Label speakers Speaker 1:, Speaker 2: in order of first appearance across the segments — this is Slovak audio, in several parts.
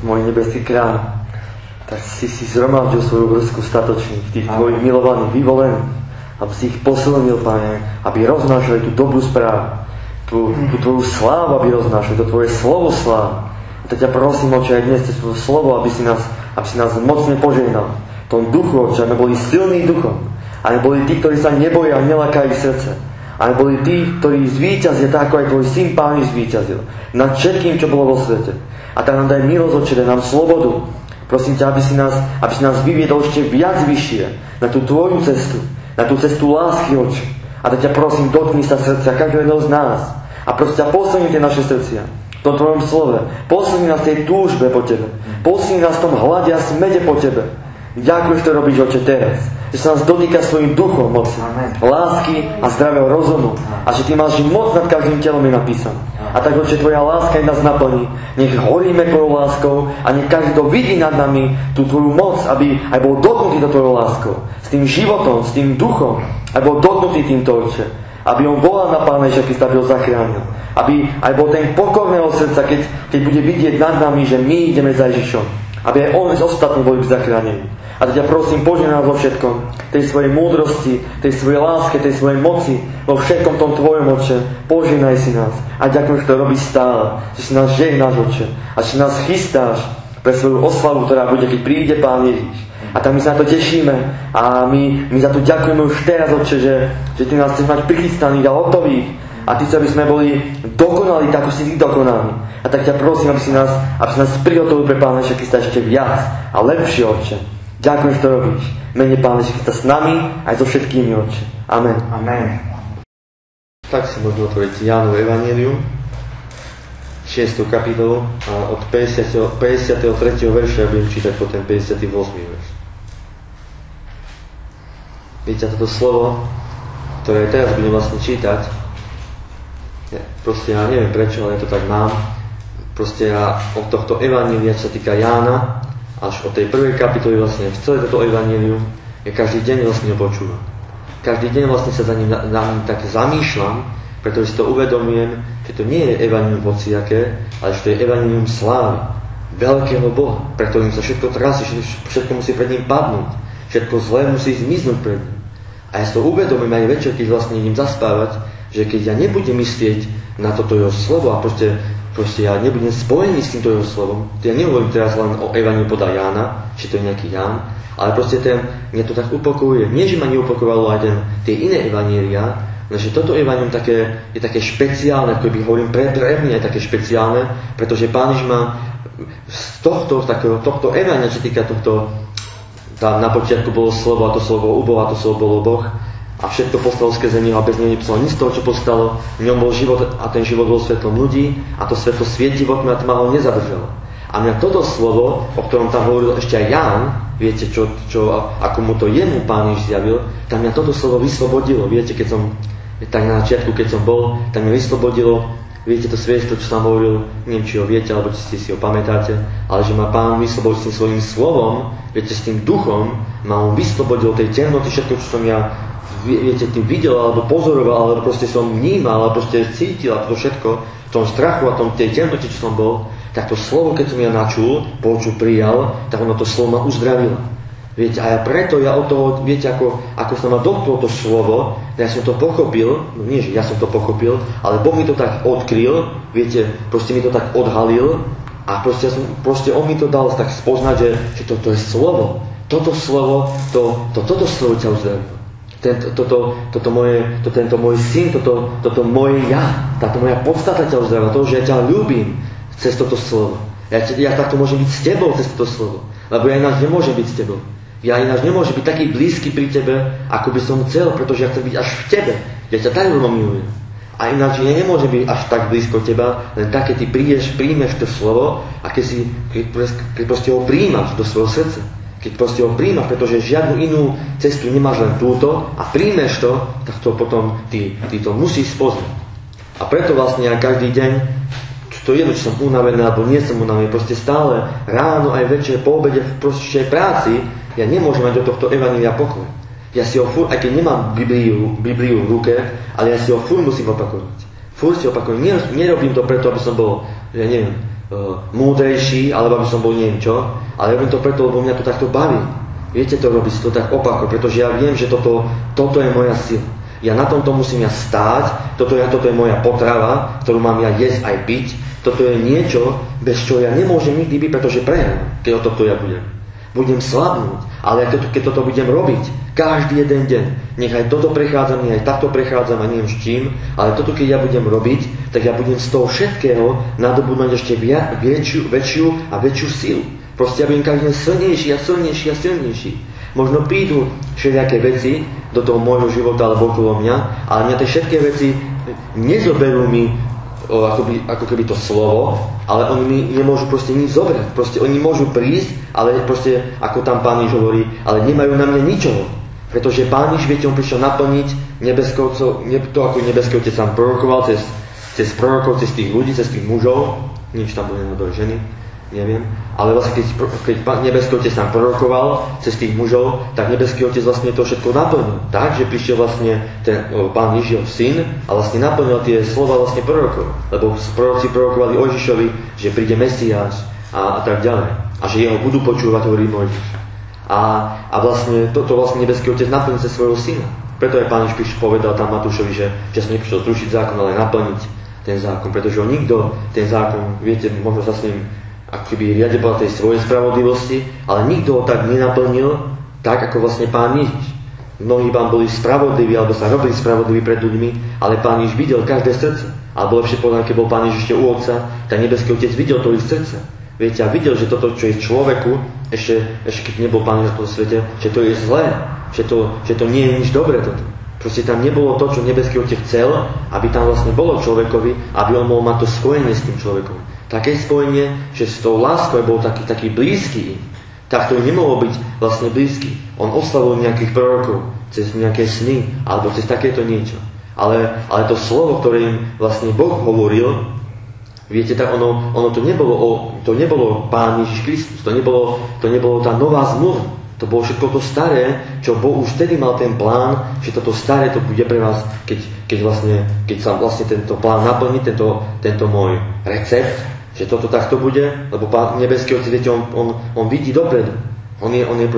Speaker 1: môj nebeský kráľ, tak si zhromaždil svoju vrstku statočných, tých tvojich milovaných, vyvolených, aby si ich posilnil, Pane, aby roznášali tú dobrú správu, tú tvoju slávu, aby roznášali, to tvoje slovo slávu. A tak ťa prosím, Oče, aj dnes cez tvoje slovo, aby si nás mocne požehnal. V tom duchu, Oče, aby boli silní duchom, aby boli tí, ktorí sa neboja a nelakajú srdce. Ale boli tí, ktorí zvíťazia, tak ako aj tvoj syn Pán zvíťazil nad všetkým, čo bolo vo svete. A tak nám daj milosť, Oče, daj nám slobodu. Prosím ťa, aby si nás vyviedol ešte viac vyššie na tú tvoju cestu, na tú cestu lásky, Oče. A tak ťa prosím, dotkni sa srdcia každého z nás. A prosím ťa, posilni tie naše srdcia v tom tvojom slove. Posilni nás tej túžbe po tebe. Posilni nás v tom hlade a smede po tebe. Ďakujem, že to robíš, Oče, teraz. Že sa nás dotýka svojim duchom moci, lásky a zdravého rozumu. A že ty máš moc nad každým telom, je napísané. A tak, Oče, tvoja láska nás naplní. Nech horíme tvojou láskou a nech každý to vidí nad nami, tú tvoju moc, aby aj bol dotknutý do tvojou láskou. S tým životom, s tým duchom, aby bol dotknutý týmto, Oče. Aby on volal na Pána Ježiša Krista, aby ho zachránil. Aby aj bol ten pokorného srdca, keď bude vidieť nad nami, že my ideme za Ježišom. Aby aj on z ostatní boli zachránení. A ťa prosím, požehnaj nás vo všetkom, tej svojej múdrosti, tej svojej láske, tej svojej moci, vo všetkom tom tvojom, Oče. Požehnaj si nás. A ďakujem, že to robíš stále, že si nás žehnáš, Oče. A že nás chystáš pre svoju oslavu, ktorá bude, keď príde Pán Ježiš. A tak my sa na to tešíme a my za to ďakujeme už teraz, Oče, že ty nás chceš mať prichystaných a hotových. A ty, aby sme boli dokonali, tak ako si ty dokonalý. A tak ťa prosím, aby si nás prihotovil pre Pána Ježiša Krista ešte viac a lepšie, Oče. Ďakujem, že to robíš. Mene Pána Ježiša Krista s nami aj so všetkými, Oče. Amen.
Speaker 2: Amen.
Speaker 1: Tak si môžeme otvoriť Jánovo evanjelium, 6. kapitolu, a od 53. verša budem čítať po ten 58. verš. Vidíte toto slovo, ktoré teraz budem vlastne čítať. Proste ja neviem prečo, ale ja to tak mám. Proste ja od tohto evanjelia, čo sa týka Jána, až od tej prvej kapitoly vlastne v celé toto evanjelium, ja každý deň vlastne ho počúvam. Každý deň vlastne sa za ním tak zamýšľam, pretože si to uvedomujem, že to nie je evanjelium hociaké, ale že to je evanjelium slávy, veľkého Boha, pre ktorým sa všetko trasí, všetko musí pred ním padnúť, všetko zlé musí zmiznúť pred ním. A ja si to uvedomujem aj večer, keď vlastne idem zaspávať, že keď ja nebudem myslieť na toto jeho slovo a proste ja nebudem spojený s týmto jeho slovom, to ja nehovorím teraz len o evanjeliu podľa Jána, či to je nejaký Ján, ale proste mňa to tak upokojuje. Nie, že ma neupokojovalo aj tie iné evanjelia, ale že toto evanjelium je také špeciálne, ako by hovorím, pre mňa je také špeciálne, pretože Pán Ježiš má z tohto evanjelia, čo týka tohto, tam na počiatku bolo slovo a to slovo bolo u Boha, a to slovo bolo Boh. A všetko postalo skrze neho a bez neho nepostalo nič z toho, čo postalo. V ňom bol život a ten život bol svetlom ľudí a to svetlo svieti v tme a tma ho nezadržala. A mňa toto slovo, o ktorom tam hovoril ešte aj Ján, viete, ako mu to jemu Pán Ježiš zjavil, tam mňa toto slovo vyslobodilo. Viete, keď som, tak na začiatku, keď som bol, tam mňa vyslobodilo, viete, to svedectvo, čo som hovoril, neviem, či ho viete, alebo či si ho pamätáte, ale že ma Pán vyslobodil s tým svojím slovom, viete, s tým duchom, ma on vyslobodil tej temnoty, všetko, čo som ja viete, tým videl, alebo pozoroval, alebo proste som vnímal, alebo proste cítil a to všetko, v tom strachu a tom tej temnote, čo som bol, tak to slovo, keď som ja načul, počul, prijal, tak ono to slovo ma uzdravilo. Viete, a ja preto, od toho, viete, ako sa ma dotklo to slovo, ja som to pochopil, no nie, že ja som to pochopil, ale Boh mi to tak odkryl, viete, proste mi to tak odhalil a proste on mi to dal tak spoznať, že toto je slovo. Toto slovo ťa uzdravilo. Tento môj syn, toto moje ja, táto moja podstata ťa uzdravila, to, že ja ťa ľúbim cez toto slovo. Ja takto môžem byť s tebou cez toto slovo, lebo ja ináč nemôžem byť s tebou. Ja ináč nemôžem byť taký blízky pri tebe, ako by som chcel, pretože ja chcem byť až v tebe. Ja ťa tak veľmi milujem. A ináč ja nemôžem byť až tak blízko teba, len tak, keď ty príjmeš to slovo a keď proste ho príjmaš do svojho srdca. Keď proste ho príjmaš, pretože žiadnu inú cestu nemáš, len túto a príjmeš to, tak to potom ty to musíš spoznať. A preto vlastne ja každý deň, to je jedno, či som unavený alebo nie som unavený, proste stále ráno aj večer po obede v prostej práci ja nemôžem mať do tohto evanjelia pokoj. Ja si ho aj keď nemám Bibliu v ruke, ale ja si ho musím opakovať. Si opakujem. Nerobím to preto, aby som bol, ja neviem, múdrejší, alebo aby som bol neviem čo, ale robím to preto, lebo mňa to takto baví. Viete to robiť, to tak opakuje, pretože ja viem, že toto je moja sila. Ja na tomto musím stáť, toto je moja potrava, ktorú mám ja jesť aj piť. Toto je niečo, bez čo ja nemôžem nikdy byť, pretože prehrám, keď o toto ja budem. Budem slabnúť, ale keď toto budem robiť, každý jeden deň, nech aj toto prechádzam, nech aj takto prechádzam a neviem s čím, ale toto keď ja budem robiť, tak ja budem z toho všetkého nadobudnúť ešte väčšiu a väčšiu silu. Proste ja budem každý deň silnejší a silnejší a silnejší. Možno prídu všelijaké veci do toho môjho života alebo okolo mňa, ale mňa tie všetky veci nezoberú mi ako keby to slovo, ale oni mi nemôžu proste nič zobrať. Proste oni môžu prísť, ale proste, ako tam Pán Ježiš hovorí, ale nemajú na mňa ničoho. Pretože Pán Ježiš, viete, on prišiel naplniť to, ako nebeský Otec sám prorokoval cez prorokov, cez tých ľudí, cez tých mužov, nič tam boli na ženy, neviem, ale vlastne keď nebeský Otec nám prorokoval cez tých mužov, tak nebeský Otec vlastne to všetko naplnil. Tak, že prišiel vlastne ten Pán Ježišov syn a vlastne naplnil tie slova vlastne prorokov. Lebo proroci prorokovali o Ježišovi, že príde Mesiáš a tak ďalej. A že jeho budú počúvať, hovorí Mojžiš. A vlastne toto vlastne nebeský Otec naplnil cez svojho syna. Preto aj Pán Ježiš povedal tam Matúšovi, že som neprišiel zrušiť zákon, ale naplniť ten zákon. Pretože on nikto ten zákon, viete, možno sa s ním ako keby riade bola tej svojej spravodlivosti, ale nikto ho tak nenaplnil, tak ako vlastne Pán Ježiš. Mnohí vám boli spravodliví, alebo sa robili spravodliví pred ľuďmi, ale Pán Ježiš videl každé srdce. Alebo lepšie povedané, keď bol Pán Ježiš ešte u Otca, tak nebeský Otec videl to ich srdce. Viete, a videl, že toto, čo je človeku, ešte keď nebol Pán Ježiš po svete, že to je zlé, že to nie je nič dobré toto. Proste tam nebolo to, čo nebeský Otec chcel, aby tam vlastne bolo človekovi, aby on mohol mať to spojenie s tým človekom. Také spojenie, že s tou láskou bol taký blízky, tak to nemohlo byť vlastne blízky. On oslavil nejakých prorokov cez nejaké sny, alebo cez takéto niečo. Ale to slovo, ktoré im vlastne Boh hovoril, viete, tak ono to nebolo Pán Ježiš Kristus, to nebolo tá nová zmluva. To bolo všetko to staré, čo Boh už vtedy mal ten plán, že toto staré to bude pre vás, keď sa vlastne tento plán naplní, tento môj recept, že toto takto bude, lebo Pán nebeský Otec, viete, on vidí dopredu. On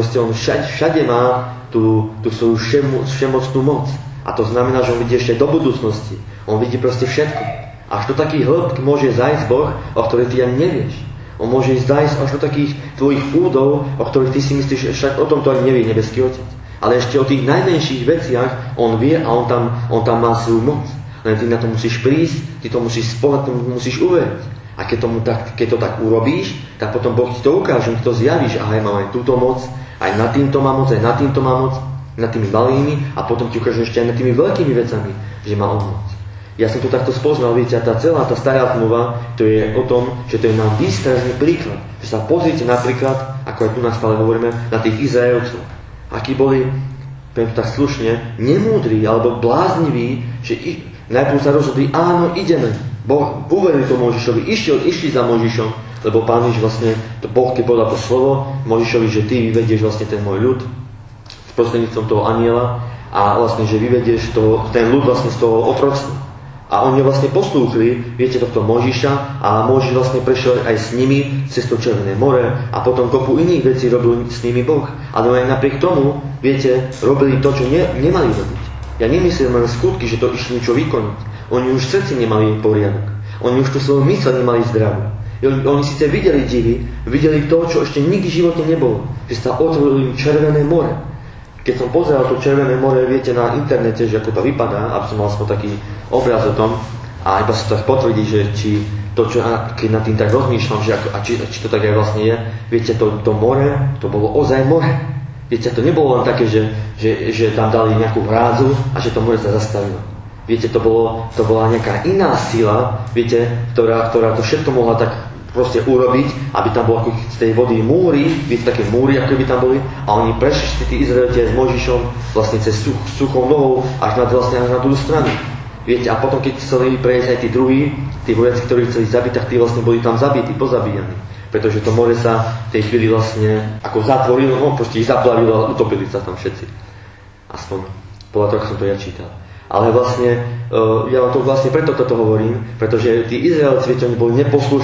Speaker 1: všade má tú svoju všemocnú moc. A to znamená, že on vidí ešte do budúcnosti. On vidí proste všetko. Až do takých hĺbk môže zájsť Boh, o ktorých ty ani nevieš. On môže zájsť až do takých tvojich údov, o ktorých ty si myslíš, však o tom to ani nevie nebeský Otec. Ale ešte o tých najmenších veciach on vie a on tam má svoju moc. Len ty na to musíš prísť, ty to musíš spoľať, tomu musíš uveriť. A keď to tak urobíš, tak potom Boh ti to ukáže, ti to zjavíš, aha, mám aj túto moc, aj nad týmto má moc, aj nad týmto má moc, nad tými malými a potom ti ukáže ešte aj nad tými veľkými vecami, že má on moc. Ja som to takto spoznal, viete, a tá stará zmluva, to je o tom, že to je nám výstražný príklad. Že sa pozrite napríklad, ako aj tu nás stále hovoríme, na tých Izraelcov. Akí boli, poviem to tak slušne, nemúdri alebo blázniví, že najprv sa rozhodli, áno, ideme. Boh uverili to Mojžišovi, išli za Mojžišom, lebo Pán Ježiš vlastne, to Boh keď podal to slovo Mojžišovi, že ty vyvedieš vlastne ten môj ľud s prostredníctvom toho anjela a vlastne, že vyvedieš ten ľud vlastne z toho otroctva. A oni vlastne poslúchli, viete, tohto Mojžiša a Mojžiš vlastne prešiel aj s nimi cez to Červené more a potom kopu iných vecí robil s nimi Boh. Ale aj napriek tomu, viete, robili to, čo nemali robiť. Ja nemyslím len skutky, že to išli niečo vykonať. Oni už v srdci nemali poriadok. Oni už tú svoju myseľ nemali zdravú. Oni síce videli divy, videli to, čo ešte nikdy v živote nebolo. Že sa otvorilo im Červené more. Keď som pozeral to Červené more, viete, na internete, že ako to vypadá, aby som mal aspoň taký obraz o tom, a iba sa tak potvrdí, že či to, čo, keď nad tým tak rozmýšľam, že či to tak aj vlastne je, viete, to more, to bolo ozaj more. Viete, to nebolo len také, že tam dali nejakú hrádzu a že to more sa zastavilo. Viete, to bola nejaká iná sila, viete, ktorá to všetko mohla tak proste urobiť, aby tam bolo ako z tej vody múry, viete, také múry, ako by tam boli, a oni prešli tí Izraeliti s Mojžišom vlastne cez suchou nohou až na druhú stranu. Viete, a potom, keď chceli prejsť aj tí druhí, tí vojaci, ktorí chceli zabiť, tak tí vlastne boli tam zabití, pozabíjani. Pretože to more sa v tej chvíli vlastne ako zatvorilo, no proste ich zaplavilo a utopili sa tam všetci. Aspoň podľa toho, ako som to ja čítal. Ale vlastne, ja to vlastne preto toto hovorím, pretože tí Izraelci, viete, oni boli neposlušní.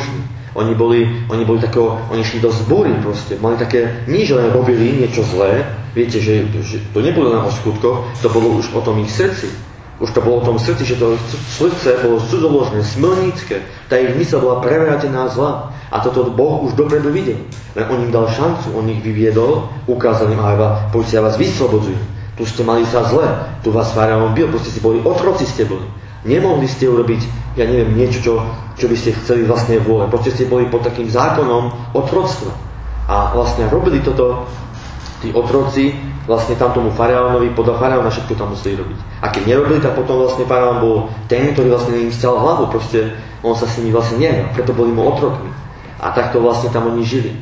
Speaker 1: Oni šli do zbúry proste, mali také, nie že len robili niečo zlé, viete, že to nebolo len o skutkoch, to bolo už o tom ich srdci. Už to bolo o tom srdci, že to srdce bolo cudzoložné, smilnícke, tá ich mysl bola prevrátená zla. A toto Boh už dopredu videl. Len on im dal šancu, on ich vyviedol, ukázal im, poďte, ja vás vyslobodzujem. Tu ste mali sa zle, tu vás faraón bil, proste si boli otroci ste boli. Nemohli ste urobiť, ja neviem, niečo, čo by ste chceli vlastnej vôle. Proste ste boli pod takým zákonom otroctva. A vlastne robili toto tí otroci vlastne tam tomu faraónovi, podľa faraóna všetko tam museli robiť. A keď nerobili, tak potom vlastne faraón bol ten, ktorý vlastne im stial hlavu. Proste on sa s nimi vlastne nehral, preto boli mu otrokmi. A takto vlastne tam oni žili.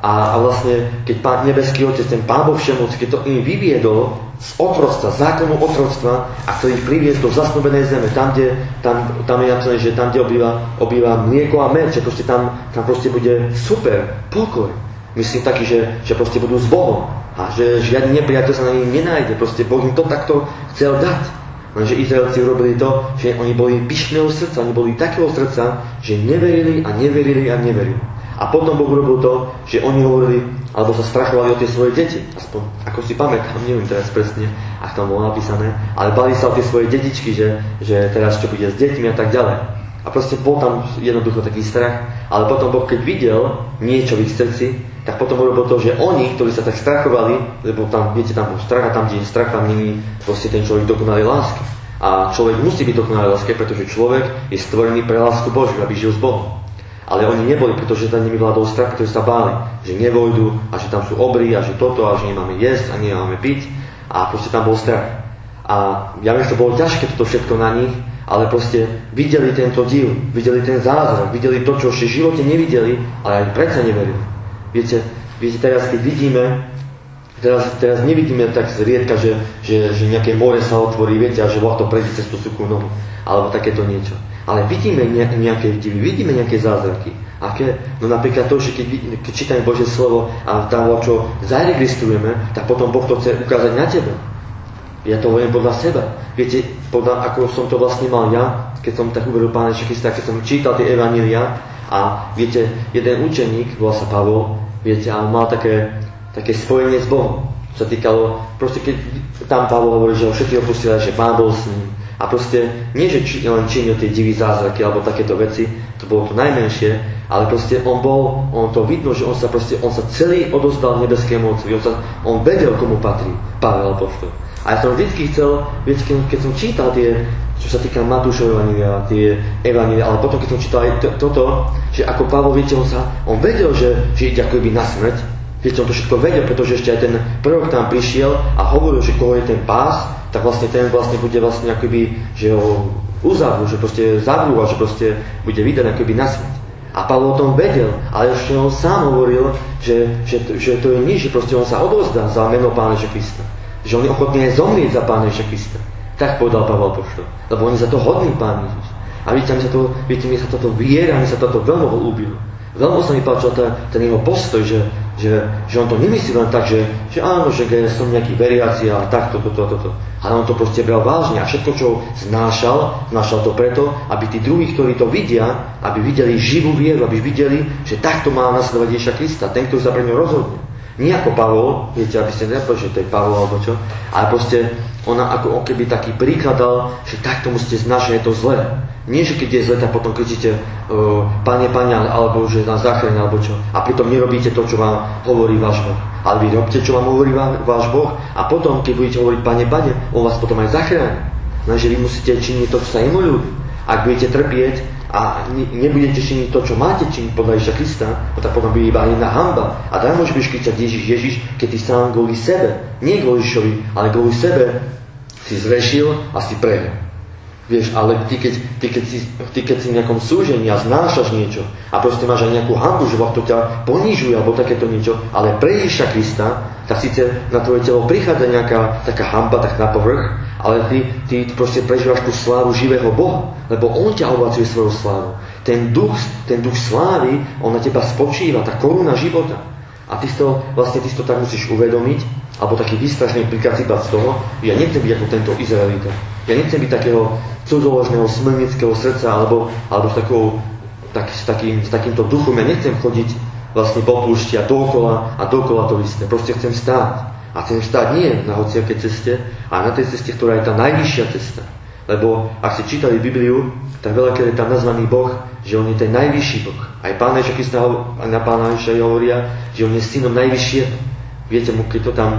Speaker 1: A vlastne, keď Pán nebeský Otec, ten Pán Boh všemoc, keď to im vyviedol z otroctva, zákonu otroctva a chcel ich priviesť do zasnúbenej zeme, tam je napísané, že tam, kde obýva mlieko a med, že proste tam proste bude super, pokoj. Myslím taký, že proste budú s Bohom a že žiadny nepriateľ sa na nich nenájde. Proste Boh im to takto chcel dať. Lenže Izraelci urobili to, že oni boli pyšného srdca, oni boli takého srdca, že neverili a neverili a neverili. A potom Boh urobil to, že oni hovorili, alebo sa strachovali o tie svoje deti. Aspoň, ako si pamätám, neviem teraz presne, ak tam bolo napísané, ale bali sa o tie svoje detičky, že teraz čo bude s deťmi a tak ďalej. A proste bol tam jednoducho taký strach, ale potom Boh, keď videl niečo v ich srdci, tak potom urobil to, že oni, ktorí sa tak strachovali, lebo tam, viete, tam bol strach a tam, kde je strach, tam nie je proste ten človek dokonalej lásky. A človek musí byť dokonalej láske, pretože človek je stvorený pre lásku Božiu, aby žil s Bohom. Ale oni neboli, pretože tam nimi vládol strach, pretože sa báli, že nevojdu a že tam sú obry a že toto a že nemáme jesť a nemáme piť a proste tam bol strach. A ja viem, že to bolo ťažké toto všetko na nich, ale proste videli tento div, videli ten zázrak, videli to, čo ešte v živote nevideli, ale aj predsa neverili. Viete, teraz keď vidíme, teraz nevidíme tak zriedka, že nejaké more sa otvorí, viete, a že Boh to prejde cez tú suchú nohu, alebo takéto niečo. Ale vidíme nejaké vtipy, vidíme nejaké zázraky. Aké? No napríklad to, že keď čítame Božie slovo a tam, čo zaregistrujeme, tak potom Boh to chce ukázať na tebe. Ja to hovorím podľa seba. Viete, ako som to vlastne mal ja, keď som tak uveril Pána Ježiša Krista, keď som čítal tie evanjelia a viete, jeden učeník, volal sa Pavol, viete, a mal také spojenie s Bohom. Čo sa týkalo, proste keď tam Pavol hovorí, že ho všetci opustili, že Pán bol s ním. A proste nie, že len činil tie divy zázraky alebo takéto veci, to bolo to najmenšie, ale proste on to vidno, že on sa celý odozdal nebeskému Otcovi, on vedel, komu patrí Pavel apoštol. A ja som vždycky chcel, viete, keď som čítal tie, čo sa týka Matúšovho evanjelia, tie evanjelia, ale potom keď som čítal aj toto, že ako Pavol, viete, on vedel, že ide ako by na smrť, viete, on to všetko vedel, pretože ešte aj ten prorok tam prišiel a hovoril, že koho je ten pás, tak vlastne ten bude vlastne akoby, že ho uzavrú, že proste zavrú a že proste bude vydaný akoby na smrť. A Pavol o tom vedel, ale ešte on sám hovoril, že to je nič, že proste on sa odovzdá za meno Pána Ježiša Krista. Že on je ochotný aj zomrieť za Pána Ježiša Krista. Tak povedal Pavel apoštol. Lebo on je za to hodný Pán Ježiš. A mi sa toto viera, mi sa toto veľmi ľúbilo. Veľmi sa mi páčil ten jeho postoj, že on to nemyslí len tak, že áno, že som nejaký veriaci a takto, toto. Ale on to proste bral vážne a všetko, čo znášal to preto, aby tí druhí, ktorí to vidia, aby videli živú vieru, aby videli, že takto má nasledovať Ježiša Krista, ten, ktorý sa pre ňo rozhodne. Nie ako Pavol, viete, aby ste nepovedali, že to je Pavol alebo čo, ale proste ona ako keby taký príklad dal, že takto musíte znášať, je to zlé. Nie, že keď je zle, tak potom kričíte Pane, alebo že nás zachráň, alebo čo. A pritom nerobíte to, čo vám hovorí váš Boh. Ale vy robíte, čo vám hovorí váš Boh a potom, keď budete hovoriť Pane, on vás potom aj zachráni. Takže vy musíte činiť to, čo sa jemu ľúbi. Ak budete trpieť a nebudete činiť to, čo máte činiť podľa Ježiša Krista, tak potom bude iba jedna hanba. A tak môžeš kričať Ježiš, keď ty sám kvôli sebe, nie kvôli Ježišovi, ale kvôli sebe si zrešil a si prehral. Vieš, ale ty keď si v nejakom súžení a znášaš niečo a proste máš aj nejakú hanbu, že to ťa ponížuje alebo takéto niečo, ale pre Ježiša Krista, tak síce na tvoje telo prichádza nejaká taká hanba tak na povrch, ale ty proste prežívaš tú slávu živého Boha, lebo on ťa obohacuje svojou slávu. Ten duch slávy, on na teba spočíva, tá koruna života. A ty si to tak musíš uvedomiť, alebo taký výstražný príklad z toho, ja nechcem byť ako tento Izraelita. Ja nechcem byť takého cudzoložného, smilnického srdca, alebo s takou s takýmto duchom ja nechcem chodiť vlastne po púšti a dookola to isté. Proste chcem stáť. A chcem stáť nie na hociakej ceste, ale na tej ceste, ktorá je tá najvyššia cesta. Lebo ak ste čítali Bibliu, tak veľakrát je tam nazvaný Boh, že on je ten najvyšší Boh. Aj Pán Ježiš Krista na Pána Ježiša hovoria, že on je synom najvyššieho. Viete mu, keď to tam,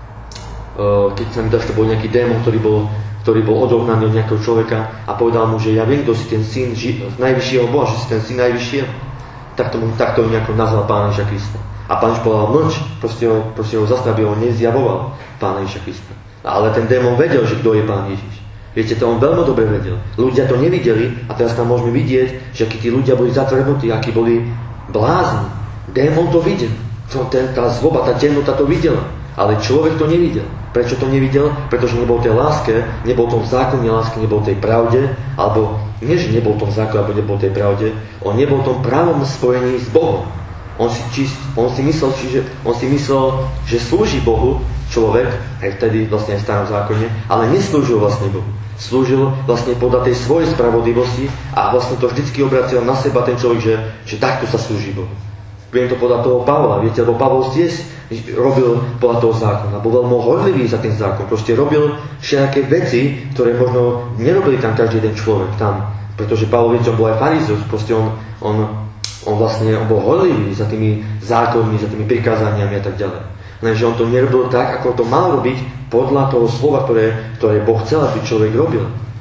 Speaker 1: keď sa mi dá, že to bol nejaký démon, ktorý bol odohnaný od nejakého človeka a povedal mu, že ja viem, kto si ten syn najvyššieho Boha, že si ten syn najvyššieho. Takto nejako nazval Pána Ježiša Krista. A Pán Ježiš povedal, mlč, proste ho zastavil, on nezjavoval Pána Ježiša Krista. Ale ten démon vedel, že kto je Pán Ježiš. Viete, to on veľmi dobre vedel. Ľudia to nevideli a teraz tam môžeme vidieť, že akí tí ľudia boli zatvrdnutí, akí boli blázni. Démon to videl. Tá zloba, tá temnota to videla. Ale človek to nevidel. Prečo to nevidel? Pretože nebol tej láske, nebol tom zákone lásky, nebol tej pravde, alebo nie, že nebol tom zákone, alebo nebol tej pravde, on nebol tom pravom spojení s Bohom. On si myslel, že slúži Bohu človek, aj vtedy vlastne aj v starom zákone, ale neslúžil vlastne Bohu. Slúžil vlastne podľa tej svojej spravodlivosti a vlastne to vždycky obracal na seba ten človek, že takto sa slúži Bohu. Viem to podľa toho Pavla, viete, lebo Pavol tiež robil podľa toho zákona, bol veľmi horlivý za ten zákon, proste robil všetké veci, ktoré možno nerobili tam každý jeden človek tam, pretože Pavol, viete, on bol aj farizeus, proste on bol horlivý za tými zákonmi, za tými prikázaniami a tak ďalej. Lenže on to nerobil tak, ako to mal robiť podľa toho slova, ktoré Boh chcel, aby človek robil.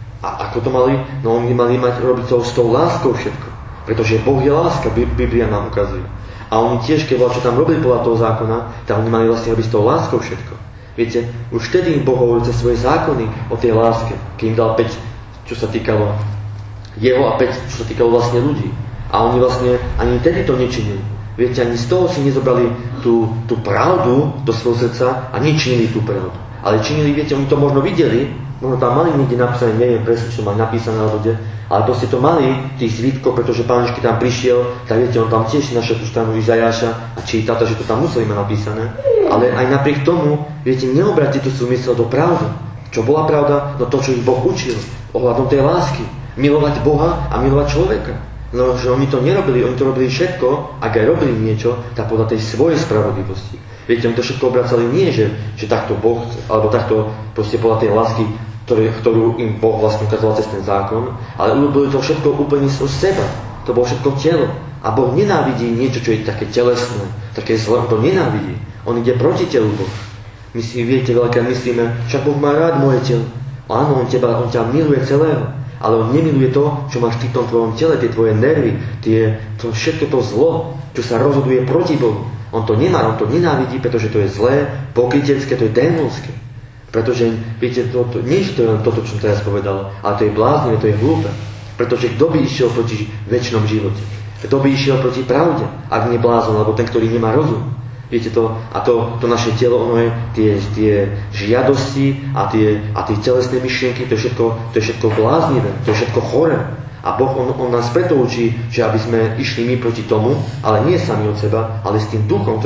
Speaker 1: A ako to mali? No oni mali robiť to s tou láskou všetko. Pretože Boh je láska, Biblia nám ukazuje. A oni tiež, keď čo tam robili podľa toho zákona, tak oni mali vlastne robiť s tou láskou všetko. Viete, už vtedy im Boh hovoril cez svoje zákony o tej láske. Keď im dal 5, čo sa týkalo jeho a 5, čo sa týkalo vlastne ľudí. A oni vlastne ani vtedy to nečinili. Viete, ani z toho si nezobrali tú pravdu do svojho srdca a nečinili tú pravdu. Ale činili, viete, oni to možno videli, možno tam mali niekde napísané, neviem presne, čo mali napísané na lode, ale proste to mali tých zvítkov, pretože Pán Ježiš, keď tam prišiel, tak viete, on tam tiež našiel tú stranu Izajáša a čítal, že to tam museli mať napísané. Ale aj napriek tomu, viete, neobrátiť tú svoju mysel do pravdy. Čo bola pravda? No to, čo ich Boh učil, ohľadom tej lásky. Milovať Boha a milovať človeka. No, že oni to nerobili, oni to robili všetko, ak aj robili niečo, tak podľa tej svojej spravodlivosti. Viete, oni to všetko obracali nie, že takto Boh, alebo takto proste podľa tej lásky, ktorú im Boh vlastne ukazoval cez ten zákon, ale urobili to všetko úplne z seba. To bolo všetko telo. A Boh nenávidí niečo, čo je také telesné, také zlé, on to nenávidí. On ide proti telu Boh. My si, viete, veľakrát myslíme, však Boh má rád moje telo. Áno, on ťa miluje celého. Ale on nemiluje to, čo máš ty v tom tvojom tele, tie tvoje nervy, všetko to zlo, čo sa rozhoduje proti Bohu. On to nemá, on to nenávidí, pretože to je zlé, pokrytecké, to je démonské. Pretože, viete, nie je to len toto, čo som teraz povedal, ale to je bláznivé, to je hlúpe. Pretože kto by išiel proti večnom živote? Kto by išiel proti pravde, ak nie blázon, alebo ten, ktorý nemá rozum? Viete to, a to naše telo, ono je tie žiadosti a tie telesné myšlienky, to je všetko bláznivé, to je všetko chore. A Boh, on nás preto učí, že aby sme išli my proti tomu, ale nie sami od seba, ale s tým duchom,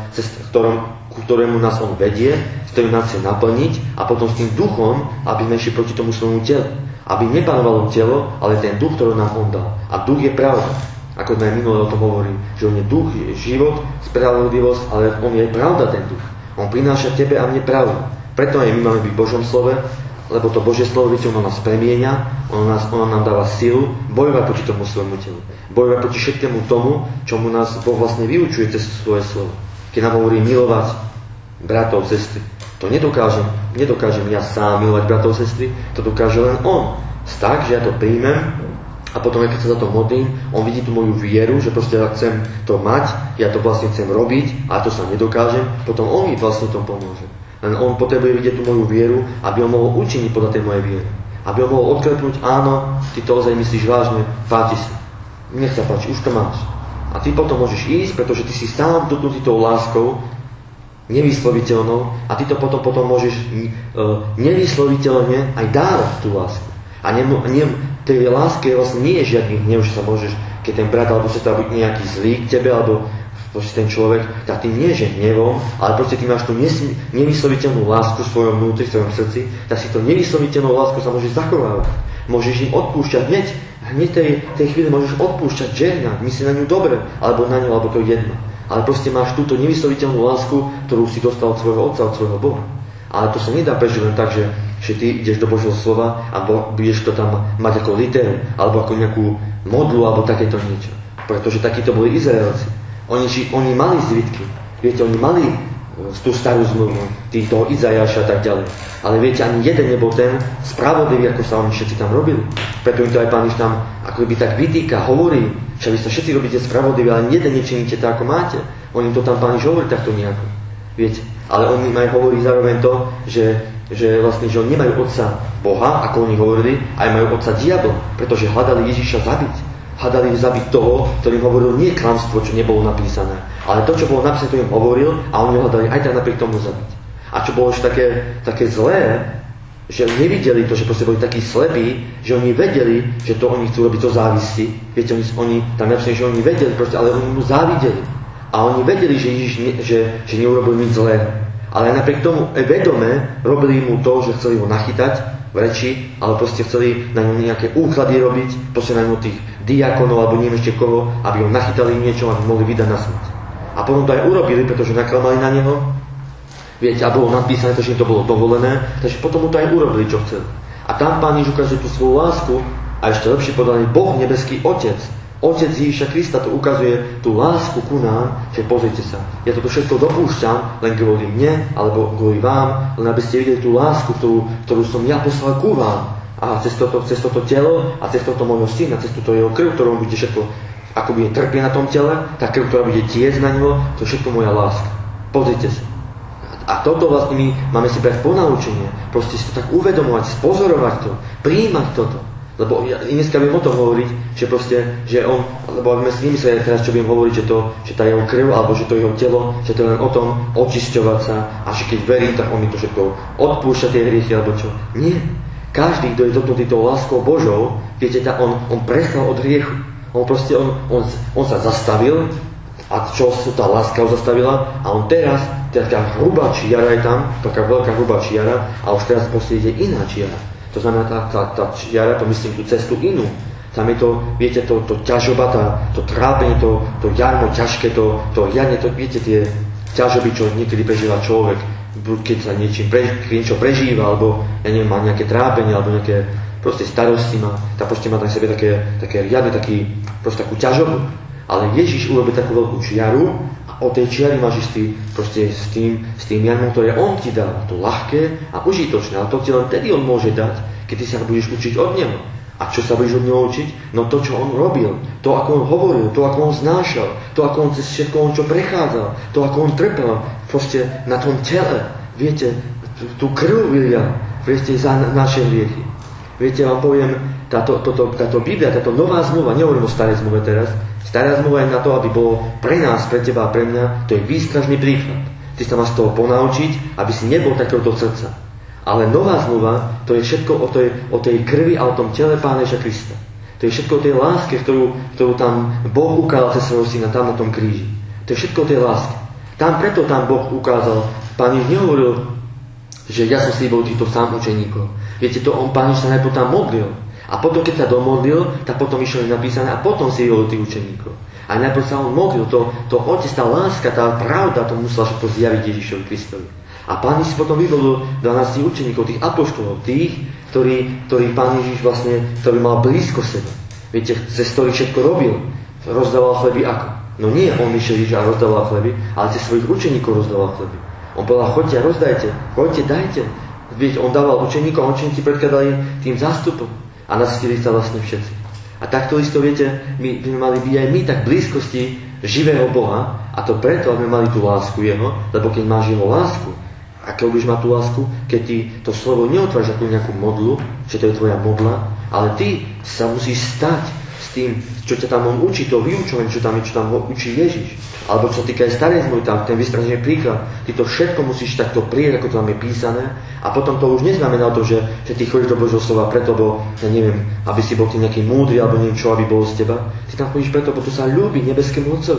Speaker 1: ku ktorému nás on vedie, s ktorým nás chce naplniť, a potom s tým duchom, aby sme išli proti tomu svojmu telu. Aby nepanovalo telo, ale ten duch, ktorý nám on dal. A duch je pravda. Ako sme minule o tom hovorili, že on je duch, je život, spravodlivosť, ale on je pravda, ten duch. On prináša tebe a mne pravdu. Preto aj my máme byť v Božom slove, lebo to Božie slovo, viete, ono nás premieňa, ono nám dáva silu bojovať proti tomu svojmu telu. Bojovať proti všetkému tomu, čomu nás Boh vlastne vyučuje cez svoje slovo. Keď nám hovorí milovať bratov, sestry, to nedokážem ja sám milovať bratov, sestry, to dokáže len on. Tak, že ja to príjmem, a potom, keď sa za to modlím, on vidí tú moju vieru, že proste ja chcem to mať, ja to vlastne chcem robiť, a to sa nedokážem, potom on mi vlastne tom pomôže. Len on potrebuje vidieť tú moju vieru, aby on mohol učiniť podľa tej mojej viery. Aby on mohol odklepnúť, áno, ty to ozaj myslíš vážne, páči sa. Nech sa páči, už to máš. A ty potom môžeš ísť, pretože ty si sám dotknutý tou láskou, nevysloviteľnou, a ty to potom môžeš nevysloviteľne aj dávať tú lásku. A tej láske vlastne nie je žiadny hnev, že sa môžeš, keď ten brat alebo sestra byť nejaký zlý k tebe, alebo ten človek, tak ty nie je hnevom, ale proste ty máš tú nevysloviteľnú lásku v svojom vnútri, v svojom srdci, tak si to nevysloviteľnú lásku sa môžeš zachovávať. Môžeš im odpúšťať hneď tej chvíli môžeš odpúšťať, žehnať, myslí na ňu dobre, alebo na ňu, alebo to jedno. Ale proste máš túto nevysloviteľnú lásku, ktorú si dostal od svojho Otca, od svojho Boha. Ale to sa nedá prežiť len tak, že ty ideš do Božieho slova a budeš to tam mať ako literu, alebo ako nejakú modlu, alebo takéto niečo. Pretože takíto boli Izraelci. Oni mali zvitky. Viete, oni mali tú starú zmluvu, toho Izajaša a tak ďalej. Ale viete, ani jeden nebol ten spravodlivý, ako sa oni všetci tam robili. Preto im to aj Pán Ježiš tam ako by tak vytýka, hovorí, že vy sa všetci robíte spravodliví, ale jeden nečiníte tak, ako máte. On im to tam Pán Ježiš hovorí takto nejako. Viete, ale on im aj hovorí zároveň to, že vlastne, že oni nemajú otca Boha, ako oni hovorili, aj majú otca diabla, pretože hľadali Ježiša zabiť. Hľadali zabiť toho, ktorý im hovoril nie klamstvo, čo nebolo napísané, ale to, čo bolo napísané, to im hovoril a oni hľadali aj tak napriek tomu zabiť. A čo bolo už také zlé, že nevideli to, že proste boli takí slepí, že oni vedeli, že to oni chcú robiť to závisti. Viete, oni tam napísané, že oni vedeli, proste, ale oni mu závideli. A oni vedeli, že Ježiš že neurobil nič zlé. Ale napriek tomu vedome robili mu to, že chceli ho nachytať v reči, ale proste chceli na ňom nejaké úklady robiť, proste na ňom tých diakonov alebo neviem ešte koho, aby ho nachytali niečo, aby mohli vydať na smrť. A potom to aj urobili, pretože naklamali na neho. Viete, a bolo napísané, že im to bolo dovolené, takže potom mu to aj urobili, čo chceli. A tam Pán Ježiš ukazuje tú svoju lásku a ešte lepšie povedaný Boh, nebeský Otec. Otec Ježiša Krista to ukazuje tú lásku ku nám, že pozrite sa, ja toto všetko dopúšťam len kvôli mne, alebo kvôli vám, len aby ste videli tú lásku, ktorú som ja poslal ku vám. A cez toto telo a cez toto môjho syna, cez túto jeho krv, ktorú bude všetko, ako bude trpieť na tom tele, tá krv, ktorá bude tiecť na ňo, to je všetko moja láska. Pozrite sa. A toto vlastne my máme si brať ponaučenie, proste si to tak uvedomovať, spozorovať to, prijímať toto. Lebo ja dneska viem o tom hovoriť, že on, lebo ak sme si nemysleli teraz, čo viem hovoriť, že tá jeho krv, alebo že to jeho telo, že to je len o tom očisťovať sa a že keď verím, tak on mi to všetko odpúšťa tie hriechy, alebo čo. Nie. Každý, kto je dotknutý tou láskou Božou, viete, on prestal od hriechu. On sa zastavil, a čo tá láska ho zastavila, a on teraz, taká hrubá čiara je tam, taká veľká hrubá čiara, a už teraz proste ide iná čiara. To znamená, tá čiara, to myslím tú cestu inú. Tam je to, viete, to ťažoba, to trápenie, to jarmo ťažké, to riadne, to viete, tie ťažoby, čo niekedy prežíva človek, keď sa niečo prežíva, alebo ja neviem, má nejaké trápenie, alebo nejaké proste starosti má, tak proste má na sebe také riadne, proste takú ťažobu. Ale Ježiš urobil takú veľkú čiaru a o tej čiari máš istý proste s tým jarmom, ktoré on ti dal. To ľahké a užitočné, ale to ti len tedy on môže dať, keď ty sa budeš učiť od neho. A čo sa budeš od neho učiť? No to, čo on robil, to, ako on hovoril, to, ako on znášal, to, ako on cez všetko, čo prechádzal, to, ako on trpel proste na tom tele. Viete, tú krv vylial, viete, za naše hriechy. Viete, vám poviem, táto Biblia, táto nová zmluva, nehovorím o starej zmluve teraz, stará zmluva je na to, aby bolo pre nás, pre teba a pre mňa, to je výstražný príklad. Ty sa máš z toho ponaučiť, aby si nebol takéhoto srdca. Ale nová zmluva, to je všetko o tej krvi a o tom tele Pána Ježiša Krista. To je všetko o tej láske, ktorú tam Boh ukázal cez svojho syna tam na tom kríži. To je všetko o tej láske. Preto tam Boh ukázal. Pán Ježiš nehovoril, že ja som slíbil týchto sám učeníkov. Viete, Pán Ježiš sa najprv tam modlil. A potom, keď sa domodlil, tak potom išlo napísané a potom si vyvolil tých učeníkov. A najprv sa on modlil, to Otec, tá láska, tá pravda, to musela všetko zjaviť Ježišovi Kristovi. A Pán Ježiš potom vyvolil 12 učeníkov, tých apoštolov, tých, ktorí Pán Ježiš vlastne, ktorý mal blízko seba. Viete, cez ktorých všetko robil. Rozdával chleby ako? No nie, on išiel Ježiš a rozdával chleby, ale cez svojich učeníkov rozdával chleby. On povedal, choďte a rozdajte, choďte, dajte. Viete, on dával učeníkov a učeníci predkladali tým zástupom. A nasytili sa vlastne všetci. A takto isto, viete, my mali byť aj my tak v blízkosti živého Boha, a to preto, aby mali tú lásku jeho, lebo keď máš jeho lásku, a keď budeš mať tú lásku, keď ty to slovo neotváraš ako nejakú modlu, že to je tvoja modla, ale ty sa musíš stať s tým, čo ťa tam on učí, to vyučovanie, čo tam učí Ježiš. Alebo čo týka aj starej zmluvy, tam ten vystražený príklad. Ty to všetko musíš takto prijať, ako to tam je písané. A potom to už neznamená to, že ty chodíš do Božieho slova preto, bo ja neviem, aby si bol ty nejaký múdry, alebo neviem čo, aby bol z teba. Ty tam chodíš preto, bo to sa ľúbi nebeskému Otcovi.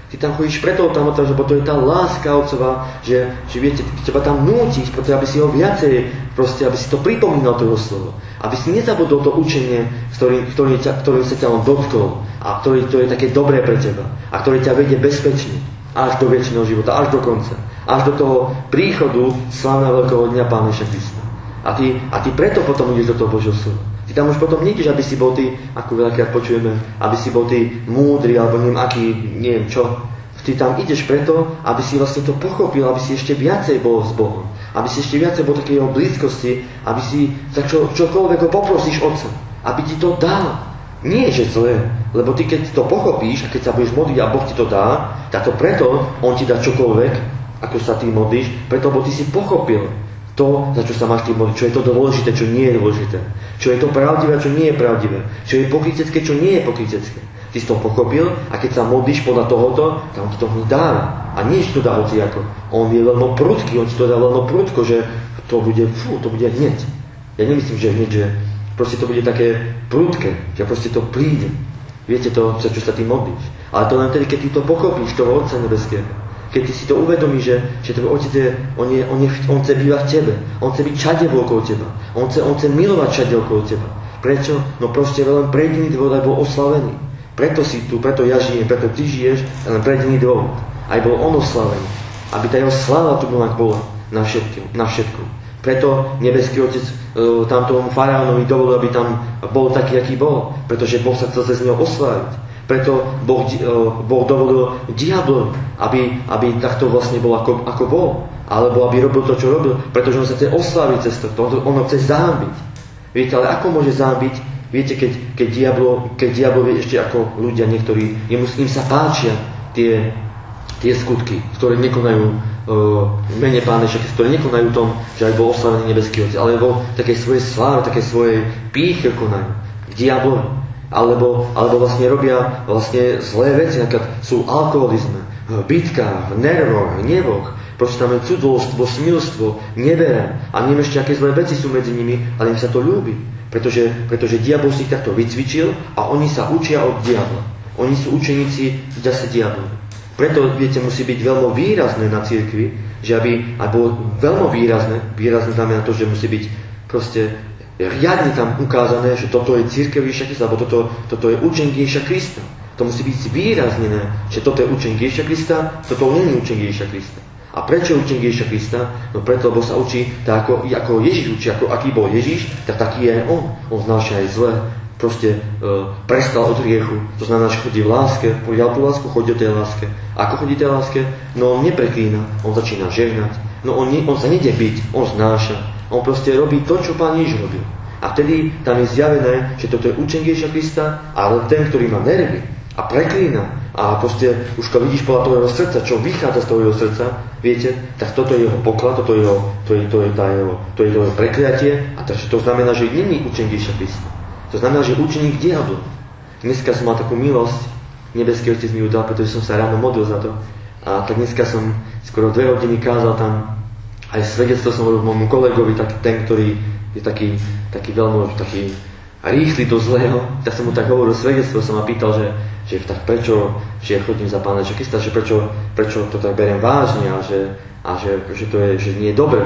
Speaker 1: Ty tam chodíš preto tam, lebo to je tá láska Otcova, že viete, teba tam nútiť, preto aby si ho viacej, proste, aby si to pripomínal to jeho slovo. Aby si nezabudol to učenie, ktorým sa ťa on dotkol a ktorý to je také dobré pre teba a ktorý ťa vedie bezpečne až do večného života, až do konca. Až do toho príchodu slávneho veľkého dňa Pána Ježiša Krista. A ty preto potom ideš do toho Božieho slova. Ty tam už potom nejdeš, aby si bol ty, ako veľakrát počujeme, aby si bol ty múdry, alebo neviem čo. Ty tam ideš preto, aby si vlastne to pochopil, aby si ešte viacej bol s Bohom. Aby si ešte viacej bol takej jeho blízkosti, aby si za čokoľvek ho poprosíš Otca. Aby ti to dal. Nie je, že zlé, lebo ty keď to pochopíš a keď sa budeš modliť a Boh ti to dá, tak to preto on ti dá čokoľvek, ako sa ty modlíš, preto lebo ty si pochopil to, za čo sa máš ty modliť, čo je to dôležité, čo nie je dôležité. Čo je to pravdivé, čo nie je pravdivé. Čo je pokrytecké, čo nie je pokrytecké. Ty si to pochopil a keď sa modlíš podľa tohoto, tak on ti to hneď dáva. A nie, že to dá hociako. On je veľmi prudký, on ti to dá veľmi prudko, že to bude hneď. Ja nemyslím, že hneď, že proste to bude také prudké, že proste to príde. Viete to, za čo sa ty modlíš. Ale to len tedy, keď ty to pochopíš, toho Otca nebeského. Keď ty si to uvedomíš, že tvoj Otec on chce bývať v tebe. On chce byť všade okolo teba. On chce milovať všade okolo teba. Prečo? No proste len pre jediný dôvod, aj bol oslavený. Preto si tu, preto ja žijem, preto ty žiješ, len pre jediný dôvod. Aj bol on oslavený. Aby tá jeho sláva tu bola na všetko. Preto nebeský Otec tam tomu faraónovi dovolil, aby tam bol taký, aký bol. Pretože Boh sa chcel cez neho osláviť. Preto Boh dovolil diablovi, aby takto vlastne bol ako bol. Alebo aby robil to, čo robil, pretože on sa chce osláviť cez to. On ho chce zahambiť. Viete, ale ako môže zahambiť? Viete, keď diablo vie ešte ako ľudia niektorí, im sa páčia tie skutky, ktoré nekonajú v mene Pána Ježiša, ktoré nekonajú tom, že aj bol oslavený nebeský Otec, ale vo takej svojej sláve, takej svojej pýche konajú k diablovi. Alebo vlastne robia vlastne zlé veci, napríklad sú alkoholizme, v bitkách, v nervoch, v hnevoch, proste tam je cudolstvo, smilstvo, nevera a neviem ešte, aké zlé veci sú medzi nimi, ale im sa to ľúbi, pretože diabol si ich takto vycvičil a oni sa učia od diabla. Oni sú učeníci zase diabla. Preto, viete, musí byť veľmi výrazné na cirkvi, že aby bolo veľmi výrazné znamená to, že musí byť proste riadne tam ukázané, že toto je cirkev Ježiša Krista, alebo toto je učenky Ježiša Krista. To musí byť výraznené, že toto je učenky Ježiša Krista, toto nie je učenky Ježiša Krista. A prečo je učenky Ježiša Krista? No preto, lebo sa učí tak, ako Ježiš učí, aký bol Ježiš, tak taký je aj on. On znáša aj zlé. Proste prestal od hriechu. To znamená, že chodí v láske, prijal tú lásku, chodí o tej láske. A ako chodí tej láske? No on nepreklína, on začína žehnať. No on sa nejde byť, on znáša. On proste robí to, čo Pán Ježiš robil. A vtedy tam je zjavené, že toto je učenky Ježiša Krista, ale ten, ktorý má nervy a preklína a proste už to vidíš podľa toho jeho srdca, čo vychádza z toho jeho srdca, viete, tak toto je jeho poklad, to je jeho prekliatie a takže to znamená, že nie je učenky Ježiša Krista. To znamená, že učeník diabla. Dneska som mal takú milosť, nebeský Otec mi ju dal, pretože som sa ráno modlil za to. A tak dneska som skoro 2 hodiny kázal tam. Aj svedectvo som hovoril môjmu kolegovi, ten, ktorý je taký veľmi taký rýchly do zlého. Tak som mu tak hovoril svedectvo, som ma pýtal, že tak prečo, že ja chodím za Pána Ježiša Krista, že prečo to tak beriem vážne a že to je, že nie je dobré,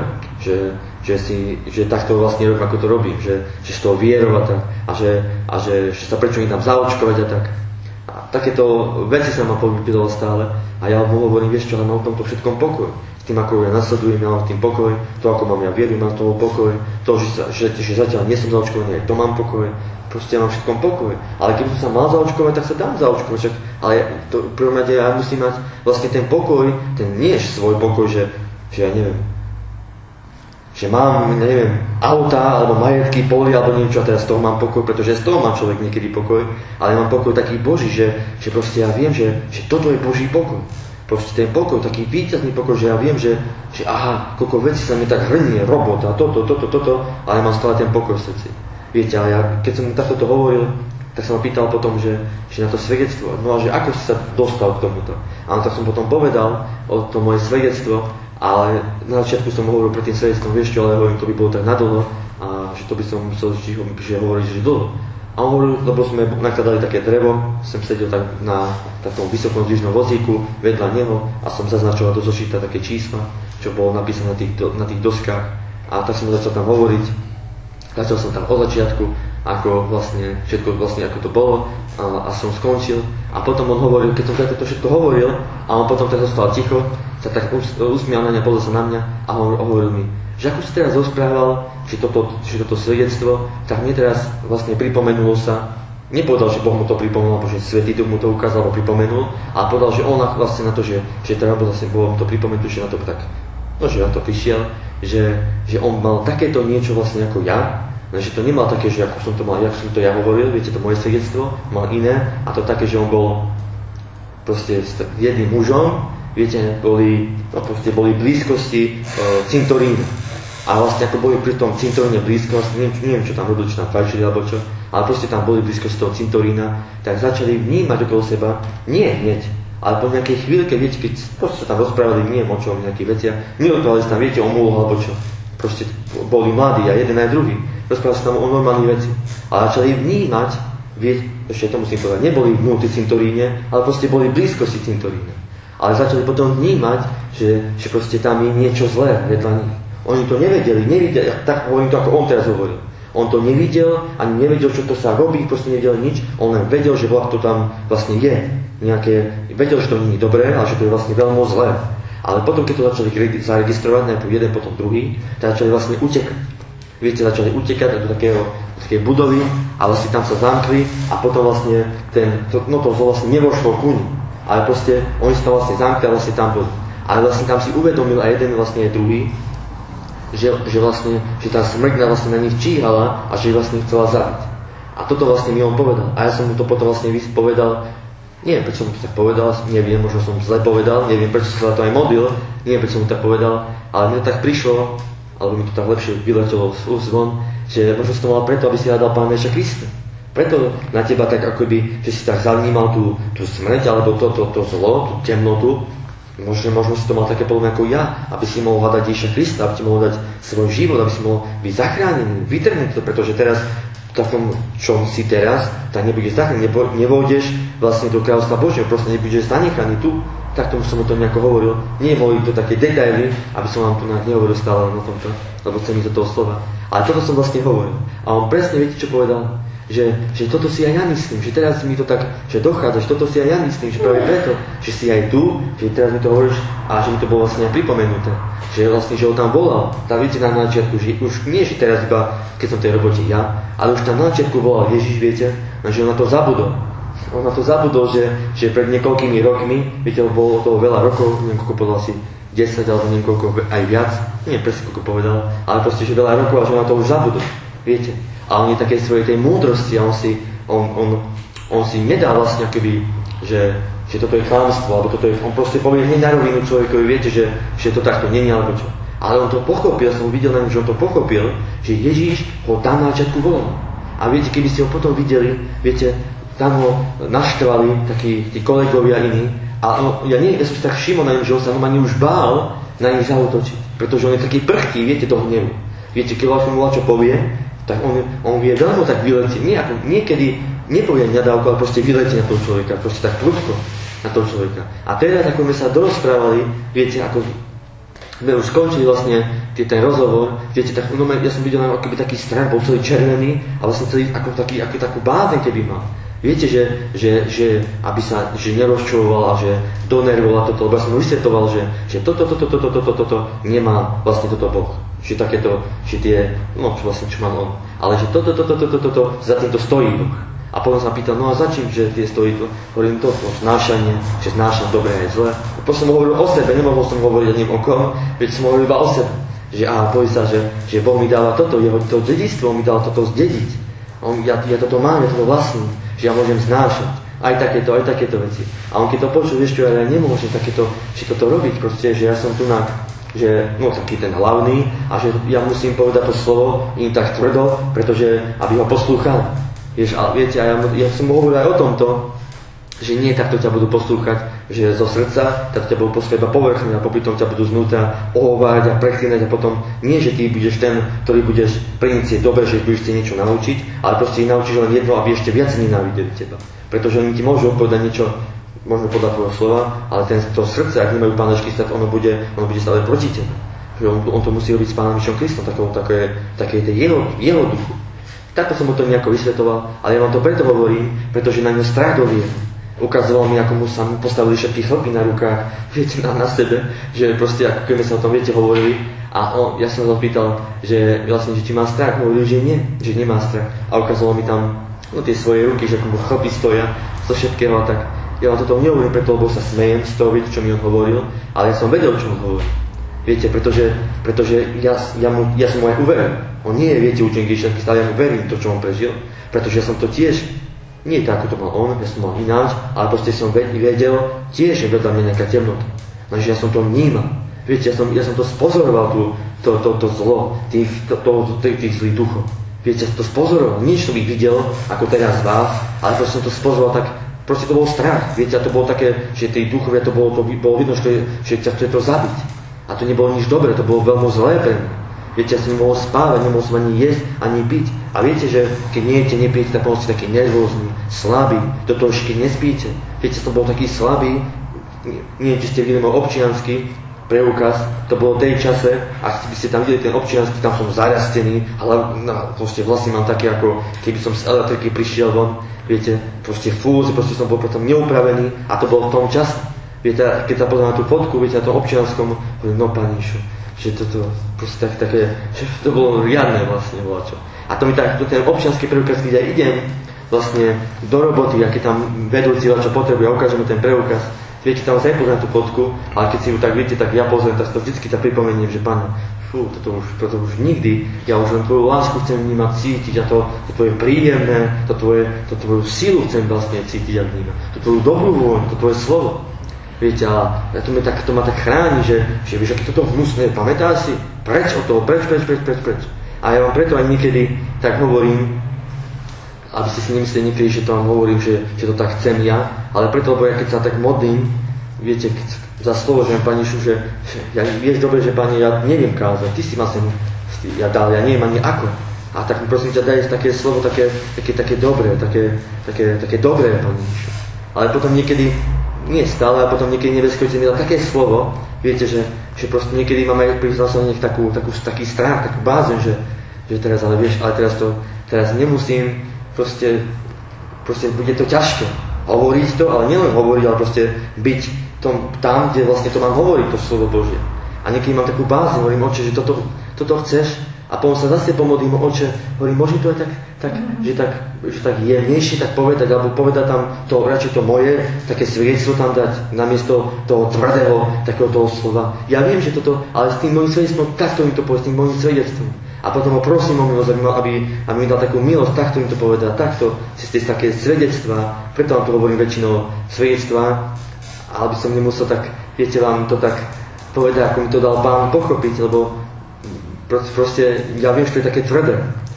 Speaker 1: že takto vlastne robím, ako to robím, že z toho vierova tak, a že sa prečo idem zaočkovať a tak. A takéto veci sa ma povýpilo stále a ja mu hovorím, vieš čo, ale mám o tomto všetkom pokoj. S tým, ako ja nasledujem, ja mám tým pokoj, to, ako mám ja vieru, mám toho pokoj, to, že zatiaľ nie som zaočkovaný, to mám pokoj, proste ja mám všetkom pokoj. Ale keby som sa mal zaočkovať, tak sa dám zaočkovať. Ale v prvom rade ja musím mať vlastne ten pokoj, ten nie je svoj pokoj, že ja neviem, že mám, neviem, autá, alebo majetky, poli, alebo niečo, a teraz z toho mám pokoj, pretože z toho má človek niekedy pokoj, ale mám pokoj taký Boží, že proste ja viem, že toto je Boží pokoj. Proste ten pokoj, taký víťazný pokoj, že ja viem, že aha, koľko vecí sa mi tak hrnie, robota, toto, ale ja mám stále ten pokoj v srdci. Viete, ale ja, keď som mu takto to hovoril, tak som ma pýtal potom, že na to svedectvo, no a že ako si sa dostal k tomuto. A tak som potom povedal o to moje svedectvo, ale na začiatku som hovoril pred tým svedectvom, vieš čo, ale hovorím, to by bolo tak nadlho, a že to by som musel hovoriť, že dlho. A on hovoril, lebo sme nakladali také drevo, som sedel tak na takom vysokom zdvižnom vozíku vedľa neho a som zaznačoval do zošíta také čísla, čo bolo napísané na tých doskách. A tak som začal tam hovoriť. Začal som tam od začiatku, ako vlastne, všetko vlastne ako to bolo a som skončil. A potom on hovoril, keď som to všetko hovoril a on potom tak zostal ticho, sa tak usmial na mňa, pozrel sa na mňa a hovoril mi, že ako si teraz rozprával, že toto svedectvo, tak mne teraz vlastne pripomenulo sa, nepovedal, že Boh mu to pripomenul, alebo že Svätý Duch mu to ukázal, alebo pripomenul, ale povedal, že on vlastne na to, že teda vlastne Boh mu to pripomenul, že na to tak, no že na to prišiel, že on mal takéto niečo vlastne ako ja, že to nemal také, že ako som to mal, jak som to ja hovoril, viete, to moje svedectvo, mal iné, a to také, že on bol proste jedným mužom, viete, boli blízkosti cintorínu. A vlastne ako boli pri tom cintoríne blízko, neviem čo tam robili, či tam fajčili alebo čo, ale proste tam boli blízko z toho cintorína, tak začali vnímať okolo seba, nie hneď, ale po nejakej chvíľke, viete, keď proste sa tam rozprávali, nie o čom, nejakých veciach, neodprávali sa tam, viete, o múloch alebo čo, proste boli mladí a jeden aj druhý, rozprávali sa tam o normálnych veci, ale začali vnímať, viete, ešte to musím povedať, neboli vnútri cintoríne, ale proste boli blízko si cintoríne, ale začali potom vnímať, že proste tam je niečo zlé vedľa nich. Oni to nevedeli, tak hovorím to, ako on teraz hovoril. On to nevidel, ani nevedel, čo to sa robí, proste nevedel nič. On len vedel, že to tam vlastne je. Vedel, že to nie je dobré, ale že to je vlastne veľmi zlé. Ale potom, keď to začali zaregistrovať, najprv jeden, potom druhý, tak začali vlastne utekať. Viete, začali utekať do takej budovy a vlastne tam sa zamkli a potom vlastne to vlastne nevošlo ku nim. Ale proste oni sa tam vlastne zamkli a vlastne tam boli. Ale vlastne tam si uvedomil aj jeden, vlastne aj druhý, že tá smrť vlastne na nich číhala a že ich vlastne chcela zabiť. A toto vlastne mi on povedal. A ja som mu to potom vlastne povedal, neviem, prečo som mu to tak povedal, neviem, možno som zle povedal, neviem, prečo som sa to aj modlil, neviem, prečo som mu tak povedal, ale mne to tak prišlo, alebo mi to tak lepšie vyletelo z úst von, že možno som to mal preto, aby si hľadal Pána Ježiša Krista. Preto na teba tak akoby, že si tak zavnímal tú smrť, alebo to zlo, tú temnotu. Možno si to mal také podobné ako ja, aby si mohol hľadať Ježiša Krista, aby ti mohol dať svoj život, aby si mohol byť zachránený, vytrhnúť to, pretože teraz, v takom, čom si teraz, tak nebudeš zachránený, nevôjdeš vlastne do kráľovstva Božieho, proste nebudeš zanechaný tu, tak tomu som o tom nejako hovoril. Nie boli to také detaily, aby som vám tu nehovoril stále na tomto, lebo chcem mi do toho slova. Ale toto som vlastne hovoril. A on presne, viete, čo povedal? Že toto si aj ja myslím, že teraz mi to tak, že dochádza, že toto si aj ja myslím, že práve preto, že si aj tu, že teraz mi to hovoríš a že mi to bolo vlastne aj pripomenuté, že vlastne, že ho tam volal, tam viete na začiatku, že už nie, že teraz iba, keď som v tej robote ja, ale už tam na začiatku volal Ježiš, viete, že on na to zabudol. On na to zabudol, že pred niekoľkými rokmi, viete, bolo toho veľa rokov, neviem, koľko povedal si, 10 alebo niekoľko aj viac, nie presne koľko povedal, ale proste, že veľa rokov a že na to už zabudol, viete. A on je takej svojej tej múdrosti a on si nedá vlastne akoby, že toto je klamstvo, alebo toto je, on proste povie hneď na rovinu človekovi, viete, že to takto nie je, alebo čo. Ale on to pochopil, som videl na ňom, že on to pochopil, že Ježíš ho tam na začiatku volal. A viete, keby ste ho potom videli, viete, tam ho naštvali takí tí kolegovia iní. A ja som si tak všimol na ňom, že on sa ani už bál na nich zaútočiť. Pretože on je taký prchký, viete, toho hnevu. Viete, keď vlastne mu čo povie, tak on vie veľmi tak vyletieť. Niekedy nepovie nadávku, ale proste vyletí na toho človeka, proste tak prudko na toho človeka. A teraz, ako sme sa dorozprávali, viete, ako sme už skončili vlastne ten rozhovor, viete, tak ja som videl akoby taký strach, bol celý červený a vlastne celý ako takú bázeň, keby mal. Viete, že aby sa nerozčuloval a že donervoval toto, lebo ja som vysvetoval, že toto nemá vlastne toto Boh. Že takéto, že tie, čo mám on. Ale že toto, za týmto stojí Boh. A potom sa pýtal, no a za čím, že tie stojí to? Hovorím to znášanie, že znášam dobré aj zlé. A potom som hovoril o sebe, nemohol som hovoriť o o kom, veď som hovoril iba o sebe. Že povie sa, že Boh mi dáva toto, jeho to dedičstvo, mi dal toto zdediť. Ja toto mám, ja toto vlastním, že ja môžem znášať. Aj takéto veci. A on keď to počul, vieš čo, ja nemôžem toto robiť, proste, že ja som tu taký ten hlavný a že ja musím povedať to slovo im tak tvrdo, pretože aby ho poslúchali. Vieš, ale viete, ja som hovoril aj o tomto, že nie takto ťa budú poslúchať, že zo srdca, tak ťa budú poslúchať iba povrchne a popri tom ťa budú znútra ohovárať a preklínať a potom nie, že ty budeš ten, ktorý budeš prinieť dobre, že budeš si niečo naučiť, ale proste ich naučíš len jedno, aby ešte viac nenávideli teba. Pretože oni ti môžu povedať niečo, možno podľa tvojho slova, ale to srdce, ak nemajú Pána Ježiša, ono bude stále proti tebe. Že on to musí robiť s Pánom Ježišom Kristom, také jeho duchu. Takto som mu to nejako vysvetoval, ale ja vám to preto hovorím, pretože na ňo strach dovie. Ukazoval mi, ako mu sa postavili všetky chlpy na rukách, viete, na sebe, že proste, ako keby sa o tom, viete, hovorili. A ja som sa pýtal, že vlastne, že či má strach, hovoril, že nie, že nemá strach. A ukazoval mi tam tie svoje ruky, že ako mu chlpy stoja, zo všetkého a tak. Ja vám toto nehovorím preto, lebo sa smejem z toho, viete, čo mi on hovoril, ale ja som vedel, čo on hovoril. Viete, pretože ja som mu aj uveril. On nie je, viete, učeník Ježiša Krista, ale ja mu verím to, čo on prežil, pretože ja som to tiež, nie tak, ako to mal on, ja som mal ináč, ale proste som vedel, tiež je vedľa mňa nejaká temnota. Takže ja som to vnímal. Viete, ja som to spozoroval, to zlo, tých zlých duchov. Viete, ja som to spozoroval, nič som ich videl, ako teraz vás, ale proste som to spozoroval tak, proste to bol strach. Viete, a to bolo také, že tí duchovia, to bolo vidno, že ťa chce to zabiť. A to nebolo nič dobré, to bolo veľmi zlé pre mňa. Viete, ja som nemohol spávať, nemohol som ani jesť, ani piť. A viete, že keď nejete, nepijete, tak ste taký nervózny, slabý, do toho ešte nespíte. Viete, som bol taký slabý, nie, či ste videli môj občiansky preukaz, to bolo v tej čase, ak by ste tam videli ten občiansky, tam som zarastený, ale proste vlasy mám také, ako keby som z elektriky prišiel von, viete, proste fúzi, proste som bol potom neupravený a to bolo v tom čase. Viete, keď sa pozriem na tú fotku, viete, na tom občianskom, no paníšu, že toto proste také, že to bolo riadne vlastne volačo. A to mi tak, ten občiansky preukaz, keď ja idem vlastne do roboty, aké tam vedúci čo potrebuje, ja ukážem mu ten preukaz, viete, tam sa nepozriem na tú fotku, ale keď si ju tak viete, tak ja pozriem, tak to vždycky tak pripomeniem, že Pane, toto už nikdy, ja už len tvoju lásku chcem vnímať, cítiť a to tvoje príjemné, to tvoju silu chcem vlastne cítiť a vnímať, to tvoju dobrú vôľu, to tvoje slovo. Viete, ale to ma tak chráni, že vieš, aké toto hnusné, pamätáš si? Preč od toho, preč. A ja vám preto aj niekedy tak hovorím, aby ste si nemysleli niekedy, že to vám hovorím, že to tak chcem ja, ale preto, lebo ja keď sa tak modlím, viete, za slovo, že Pane Ježišu, že ja vieš dobre, že Pane, ja neviem kázať, ty si ma sem dal, ja neviem ani ako. A tak prosím ťa, daj také slovo, také dobré, také dobré, Pane Ježišu. Ale potom niekedy, nie stále, a potom niekedy nebeský Otec mi dal také slovo, viete, že proste niekedy máme pri zásledných taký strach, takú bázeň, že teraz, ale vieš, ale teraz nemusím, proste bude to ťažké hovoriť to, ale nielen hovoriť, ale proste byť tam, kde vlastne to mám hovoriť, to slovo Božie. A niekedy mám takú bázeň, hovorím, Oče, že toto chceš, a potom sa zase pomodlím, Oče, hovorím, môžem to aj že tak jemnejšie tak povedať, alebo povedať tam to, radšej to moje, také svedectvo tam dať, namiesto toho tvrdého, takého toho slova. Ja viem, že toto, ale s tým môjim svedectvom, takto mi to povedať, s tým môjim svedectvom. A potom ho prosím o milosť, aby mi dal takú milosť, takto mi to povedať, takto, ste také svedectvá, preto vám to hovorím väčšinou svedectvá, ale by som nemusel tak, viete, vám to tak povedať, ako mi to dal Pán pochopiť, lebo proste ja viem, že to je také tvrdé.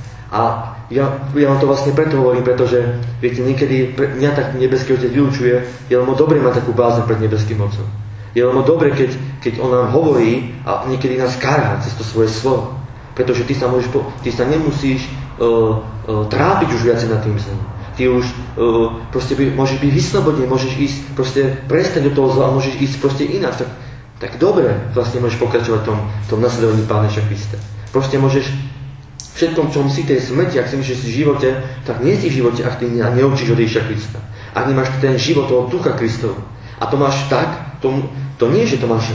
Speaker 1: A ja vám to vlastne preto hovorím, pretože, viete, niekedy mňa tak nebeský Otec vyučuje, je len dobre mať takú bázeň pred nebeským Otcom. Je len dobre, keď on nám hovorí a niekedy nás karhá cez to svoje slovo. Pretože ty sa nemusíš trápiť už viacej nad tým zlom. Ty už proste môžeš byť vyslobodený, môžeš ísť proste prestať do toho zla a môžeš ísť proste ináč. Tak dobre vlastne môžeš pokračovať v tom nasledovaní Pána Ježiša Krista. Proste môžeš všetkom, čom si tej smrti, ak si myslíš si v živote, tak nie si v živote, ak ty neučíš od Ježiša Krista. Ak nemáš ten život toho Ducha Kristova. A to máš tak, to nie, že to máš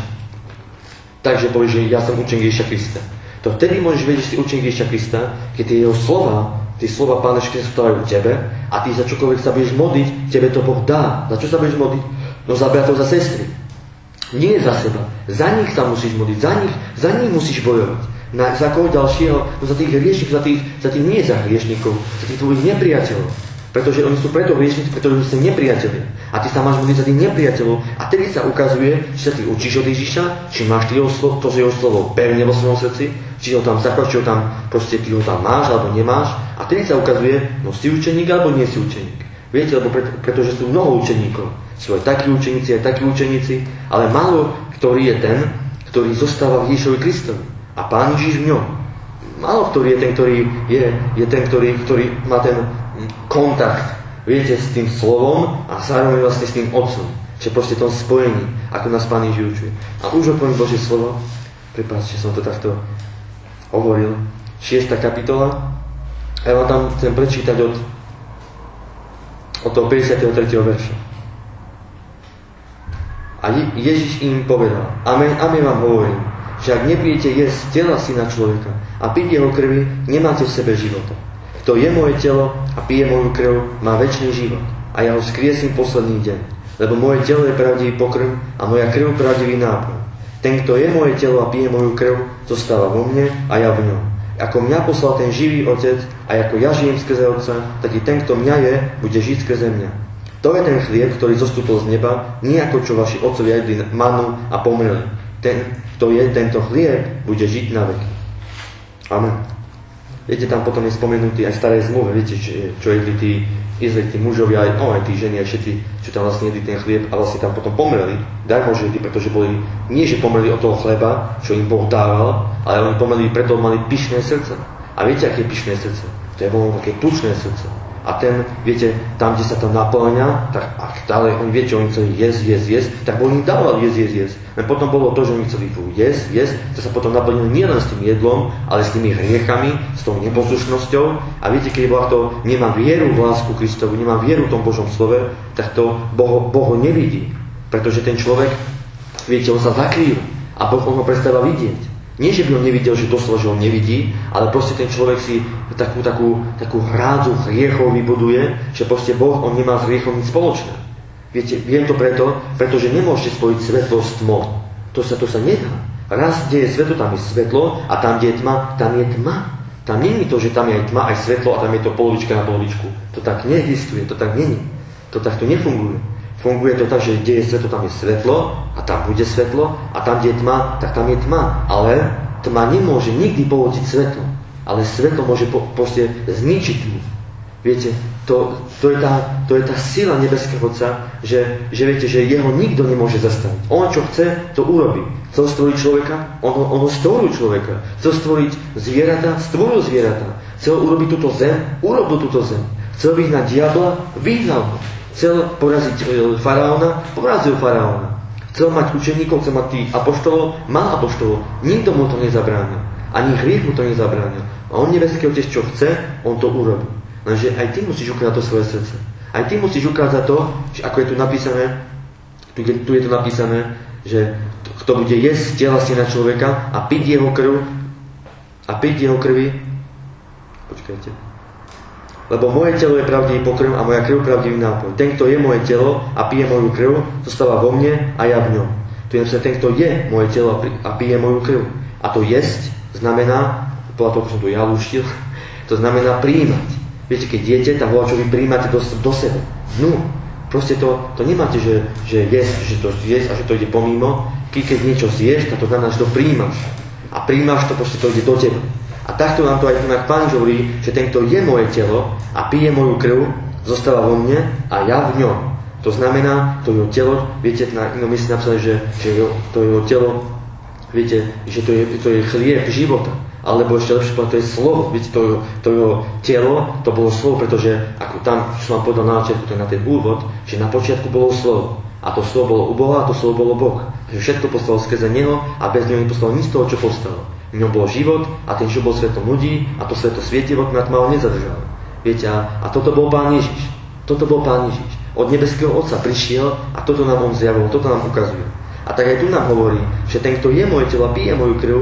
Speaker 1: tak, že povieš, že ja som učeník Ježiša Krista. To vtedy môžeš vedieť, že si učeník Ježiša Krista, keď tie slova Pána Ježiša Krista stávajú v tebe a ty za čokoľvek sa budeš modliť, tebe to Boh dá. Za čo sa budeš modliť? No za bratov, za sestry. Nie za seba. Za nich sa musíš modliť, za nich musíš bojovať. Za koho ďalšieho? No za tých hriešnikov, za tých nie za hriešnikov, za tých tvojich nepriateľov. Pretože oni sú preto hriešnici, pretože sú nepriateľi. A ty sa máš modliť za tých nepriateľov. A tedy sa ukazuje, či sa ty učíš od Ježiša, či máš to jeho slovo pevne vo svojom srdci, či ho tam zachováš, či ho tam proste ty ho tam máš alebo nemáš. A tedy sa ukazuje, no si učeník alebo nie si učeník. Viete, lebo pretože sú mnoho učeníkov. Sú aj takí učeníci, ale málo ktorý je ten, ktorý zostáva v Ježišovi Kristovi. A Pán Ježiš v ňom. Málo ktorý je ten, ktorý má ten kontakt, viete, s tým slovom a zároveň vlastne s tým Otcom. Čiže proste v tom spojení, ako nás Pán Ježiš učuje. A už odpoviem Božie slovo, prepáčte, som to takto hovoril. 6. kapitola. Ja vám tam chcem prečítať od toho 53. verša. A Ježiš im povedal, amen, amen vám hovorím, že ak nebudete jesť tela Syna človeka a piť jeho krvi, nemáte v sebe života. Kto je moje telo a pije moju krv, má večný život. A ja ho skriesím posledný deň. Lebo moje telo je pravdivý pokrm a moja krv pravdivý nápoj. Ten, kto je moje telo a pije moju krv, zostáva vo mne a ja v ňom. Ako mňa poslal ten živý Otec a ako ja žijem skrze Otca, tak i ten, kto mňa je, bude žiť skrze mňa. To je ten chlieb, ktorý zostúpil z neba, nie ako čo vaši otcovia jedli manu a pomreli. Ten, kto je tento chlieb, bude žiť na veky. Amen. Viete, tam potom je spomenutý aj v starej zmluve, viete, čo jedli tí Izraeliti mužovia, aj tí ženy, aj všetci, čo tam vlastne jedli ten chlieb a vlastne tam potom pomreli. Darmo žili, pretože boli, nie že pomreli od toho chleba, čo im Boh dával, ale oni pomreli, preto mali pyšné srdce. A viete, aké je pyšné srdce? To je veľmi také tučné srdce. A ten, viete, tam, kde sa to naplňa, tak ak dále oni viete, oni chceli jesť, tak oni dávali jesť. Len potom bolo to, že oni chceli jesť, to sa potom naplnilo nielen s tým jedlom, ale s tými hriechami, s tou neposlušnosťou. A viete, keď Boh to nemá vieru v lásku Kristovu, nemá vieru v tom Božom slove, tak to Boh ho nevidí. Pretože ten človek, viete, on sa zakrýva a Boh ho prestáva vidieť. Nie, že by on nevidel, že doslova, že on nevidí, ale proste ten človek si takú hrádzu hriechov vybuduje, že proste Boh, on nemá s hriechom nič spoločné. Viete, viem to pretože nemôžete spojiť svetlo s tmou. To sa nedá. Raz, kde je svetlo, tam je svetlo a tam, kde je tma, tam je tma. Tam nie je to, že tam je aj tma, aj svetlo a tam je to polovička na polovičku. To tak neexistuje, to tak není. To takto nefunguje. Funguje to tak, že kde je svetlo, tam je svetlo a tam bude svetlo a tam, kde je tma, tak tam je tma. Ale tma nemôže nikdy pohodiť svetlo. Ale svetlo môže proste zničiť tmu. Viete, to je tá sila nebeského Otca, že viete, že jeho nikto nemôže zastaviť. On čo chce, to urobí. Chcel stvoriť človeka, on stvoril človeka. Chcel stvoriť zvieratá, stvoril zvieratá. Chcel urobiť túto zem, urobil túto zem. Chcel vyhnať diabla, vyhnal ho. Chcel poraziť faraóna, porazil faraóna. Chcel mať učeníkov, chcel mať tých apoštolov, mal apoštolov. Nikto mu to nezabránil. Ani hriech mu to nezabránil. A on nebeský Otec, čo chce, on to urobí. Lenže aj ty musíš ukázať to svoje srdce. Aj ty musíš ukázať to, že ako je tu napísané, tu je to napísané, že kto bude jesť tela Syna človeka a piť jeho krvi, počkajte. Lebo moje telo je pravdivý pokrm a moja krv pravdivý nápoj. Ten, kto je moje telo a pije moju krv, zostáva vo mne a ja v ňom. To je ten, kto je moje telo a pije moju krv. A to jesť znamená, podľa toho, ako som to ja lúštil, to znamená prijímať. Viete, keď jete, tak voľa, čo vy prijímate do sebe. No, proste to nemáte, že jesť, že to zjesť a že to ide pomimo. Keď niečo zješ, tak to znamená, že to prijímaš. A prijímaš to, proste to ide do teba. A takto nám to aj Pán hovorí, že ten, kto je moje telo a pije moju krv, zostáva vo mne a ja v ňom. To znamená, to jeho telo, viete, na inom mieste napísané, že to jeho telo, viete, že to je chlieb života. Alebo ešte lepšie povedať, to je slovo. Viete, to jeho telo, to bolo slovo, pretože ako tam, čo som vám povedal na začiatku, to je na ten úvod, že na počiatku bolo slovo. A to slovo bolo u Boha a to slovo bolo Boh. Že všetko postalo skrze Neho a bez Neho nepostalo nič z toho, čo postalo. V ňom bol život a ten život bol svetom ľudí a to svetlo svietilo, na tma ho nezadržalo. Viete, a toto bol Pán Ježiš. Toto bol Pán Ježiš. Od nebeského Otca prišiel a toto nám on zjavil, toto nám ukazuje. A tak aj tu nám hovorí, že ten, kto je moje telo a pije moju krv,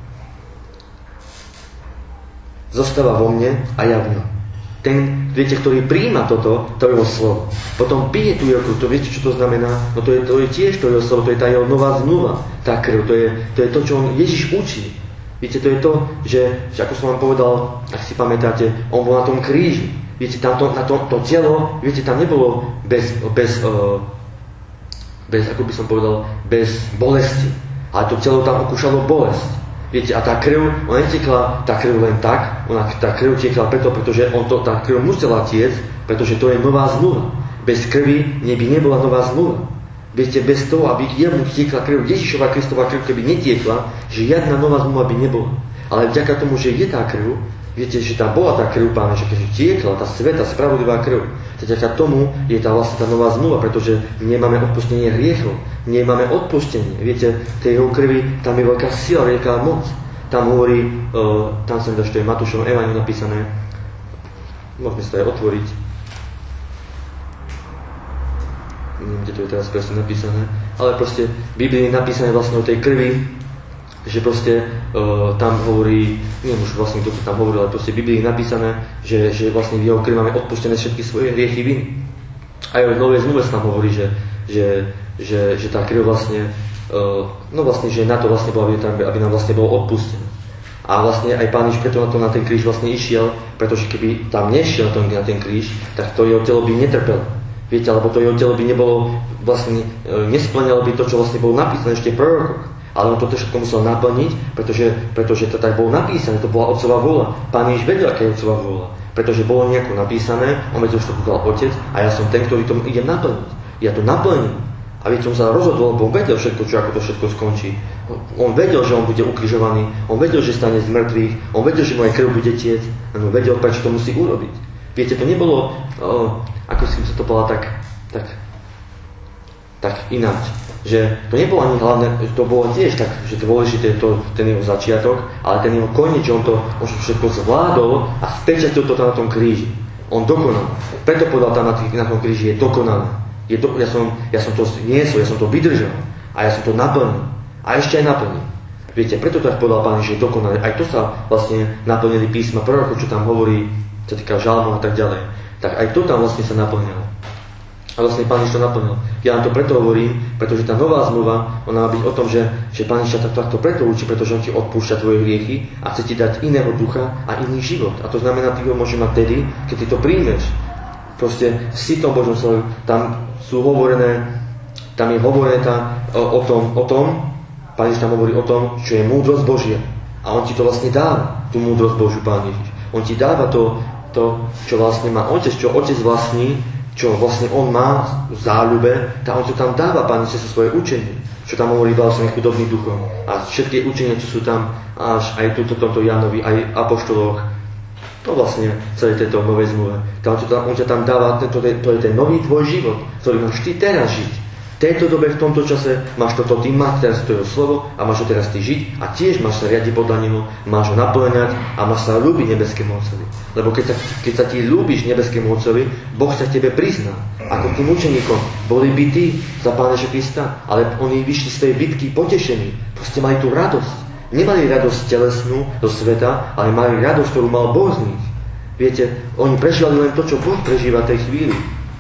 Speaker 1: zostáva vo mne a ja v ňom. Ten, viete, ktorý prijíma toto, to je jeho slovo. Potom pije tú jeho krv, to viete, čo to znamená? No to je tiež to jeho slovo, to je tá jeho nová zmluva, tá krv, to je to, čo on Ježiš učí. Viete, to je to, že ako som vám povedal, ak si pamätáte, on bol na tom kríži. Viete, tam to telo, viete, tam nebolo bez, ako by som povedal, bez bolesti. Ale to telo tam okúšalo bolesť. Viete, a tá krv, ona netekla, tá krv len tak, tá krv tekla pretože tá krv musela tiecť, pretože to je nová zmluva. Bez krvi by nebola nová zmluva. Viete, bez toho, aby jemu tiekla krv, Ježišova Kristova krv, keby netiekla, že žiadna nová zmluva by nebola. Ale vďaka tomu, že je tá krv, viete, že tam bola tá krv Pána, že keď tiekla, tá sveta, spravodlivá krv, tak vďaka tomu je tá vlastne tá nová zmluva, pretože nemáme odpustenie hriechov, nemáme odpustenie. Viete, tej jeho krvi, tam je veľká sila, veľká moc. Tam hovorí, tam som dal, že to je Matúšovom evanjeliu napísané, môžeme sa aj otvoriť. Neviem, kde to je teraz presne napísané, ale proste v Biblii je napísané vlastne o tej krvi, že proste tam hovorí, neviem už vlastne, kto to tam hovoril, ale proste v Biblii je napísané, že vlastne v jeho krvi máme odpustené všetky svoje hriechy viny. Aj v Novej zmluve sa tam hovorí, že tá krv vlastne, že na to vlastne bola, aby nám vlastne bolo odpustené. A vlastne aj Pán Ježiš preto na ten kríž vlastne išiel, pretože keby tam nešiel na ten kríž, tak to jeho telo by netrpelo. Viete, alebo to jeho telo by nebolo, vlastne nesplňalo by to, čo vlastne bolo napísané ešte v prorokoch. Ale on to všetko musel naplniť, pretože to tak bolo napísané, to bola Otcová vôľa. Pán Ježiš vedel, aká je Otcová vôľa. Pretože bolo nejako napísané, on vedel, že to povedal Otec a ja som ten, ktorý to idem naplniť. Ja to naplním. A viete, on sa rozhodol, lebo on vedel všetko, ako to všetko skončí. On vedel, že on bude ukrižovaný, on vedel, že stane z mŕtvych, on vedel, že moje krv bude tiecť, a on vedel, prečo to musí urobiť. Viete, to nebolo, ako si sa to povedal, tak ináč. Že to nebolo ani hlavné, to bolo tiež tak, že dôležité je ten jeho začiatok, ale ten jeho koniec, že on všetko zvládol a spečatil to tam na tom kríži. On dokonal. Preto povedal tam na tom kríži, je dokonalé. Ja som to niesol, ja som to vydržal a ja som to naplnil. A ešte aj naplnil. Viete, preto tak povedal Pán, že je dokonalé. Aj to sa vlastne naplnili písma prorokov, čo tam hovorí, čo týka žalmov a tak ďalej. Tak aj to tam vlastne sa naplnilo. A vlastne Pán Ježiš to naplnil. Ja vám to preto hovorím, pretože tá nová zmluva, ona má byť o tom, že Pán Ježiš takto preto učí, pretože on ti odpúšťa tvoje hriechy a chce ti dať iného ducha a iný život. A to znamená, ty ho môžeš mať tedy, keď ty to príjmeš. Proste v sítom Božom slove, tam je hovorené o tom, Pán Ježiš tam hovorí o tom, čo je múdrosť Božia. A on ti to vlastne dáva, tú múdrosť Božiu, Pán Ježiš. On ti dáva to, čo vlastne má Otec, čo Otec vlastní, čo vlastne on má v záľube, tak on to tam dáva, Pán Ježiš, svoje učenie, čo tam hovorí vlastne chudobný duchom. A všetky učenia, čo sú tam, až aj tomto Jánovi, aj apoštoloch, to vlastne celé tejto novej zmluve. On ťa tam dáva, to je ten nový tvoj život, ktorý máš ty teraz žiť. V tejto dobe, v tomto čase máš toto, ty máš teraz to jeho slovo a máš ho teraz ty žiť a tiež máš sa riadiť podľa neho, máš ho naplňať a máš sa ľúbiť nebeskému Otcovi. Lebo keď sa ti ľúbiš nebeskému Otcovi, Boh sa tebe prizná. Ako tým učeníkom boli bití za Pána Ježiša Krista, ale oni vyšli z tej bitky potešení. Proste mali tú radosť. Nemali radosť telesnú do sveta, ale mali radosť, ktorú mal Boh z nich. Viete, oni prežívali len to, čo Boh prežíva v tej chvíli.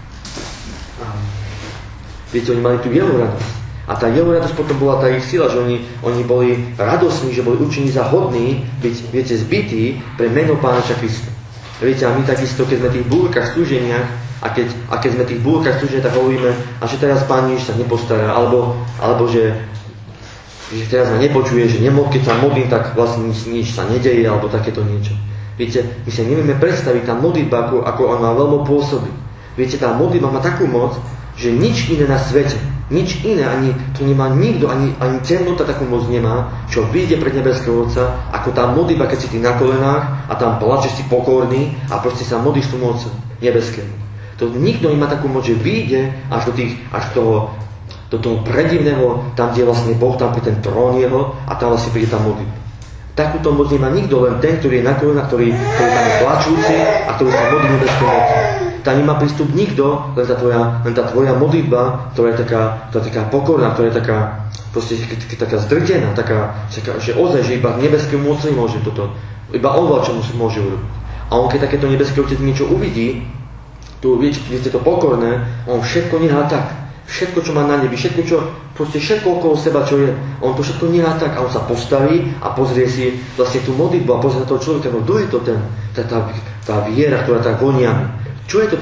Speaker 1: Viete, oni mali tú jeho radosť. A tá jeho radosť potom bola tá ich sila, že oni boli radosní, že boli učení za hodní byť, viete, zbytí pre meno Pána Ježiša Krista. Viete, a my takisto, keď sme v tých búrkach, súženiach, a keď sme v tých búrkach súženiach, tak hovoríme, a že teraz Pán Ježiš sa nepostará, alebo že teraz ma nepočuje, že keď sa modlím, tak vlastne nič sa nedeje, alebo takéto niečo. Viete, my sa nevieme predstaviť tá modlitba, ako ona veľmi pôsobí. Viete, tá modlitba má takú moc, že nič iné na svete, nič iné, ani to nemá nikto, ani temnota takú moc nemá, čo vyjde pred nebeského Otca, ako tá modlitba, keď si ty na kolenách a tam plačeš si pokorný a proste sa modlíš tomu Otcu nebeskému. To nikto nemá takú moc, že vyjde až do toho predivného, tam, kde vlastne Boh, tam pri ten trón jeho a tam vlastne príde tá modlitba. Takúto moc nemá nikto, len ten, ktorý je na kolenách, ktorý tam je plačúci a ktorý sa modlí nebeskému Otcu. Tam nemá prístup nikto, len tá tvoja modlitba, ktorá je taká pokorná, ktorá je taká, proste, taká zdrtená, taká, že ozaj, že iba nebeskému Otcovi môže toto, iba on čo môže urobiť. A on, keď takéto nebeské Otec niečo uvidí, tu viete to pokorné, on všetko nechá tak. Všetko, čo má na nebi, všetko okolo seba, čo je, on to všetko nechá tak a on sa postaví a pozrie si vlastne tú modlitbu a pozrie na toho človeka, no kto je to tá viera, ktorá tak vonia. Čo je to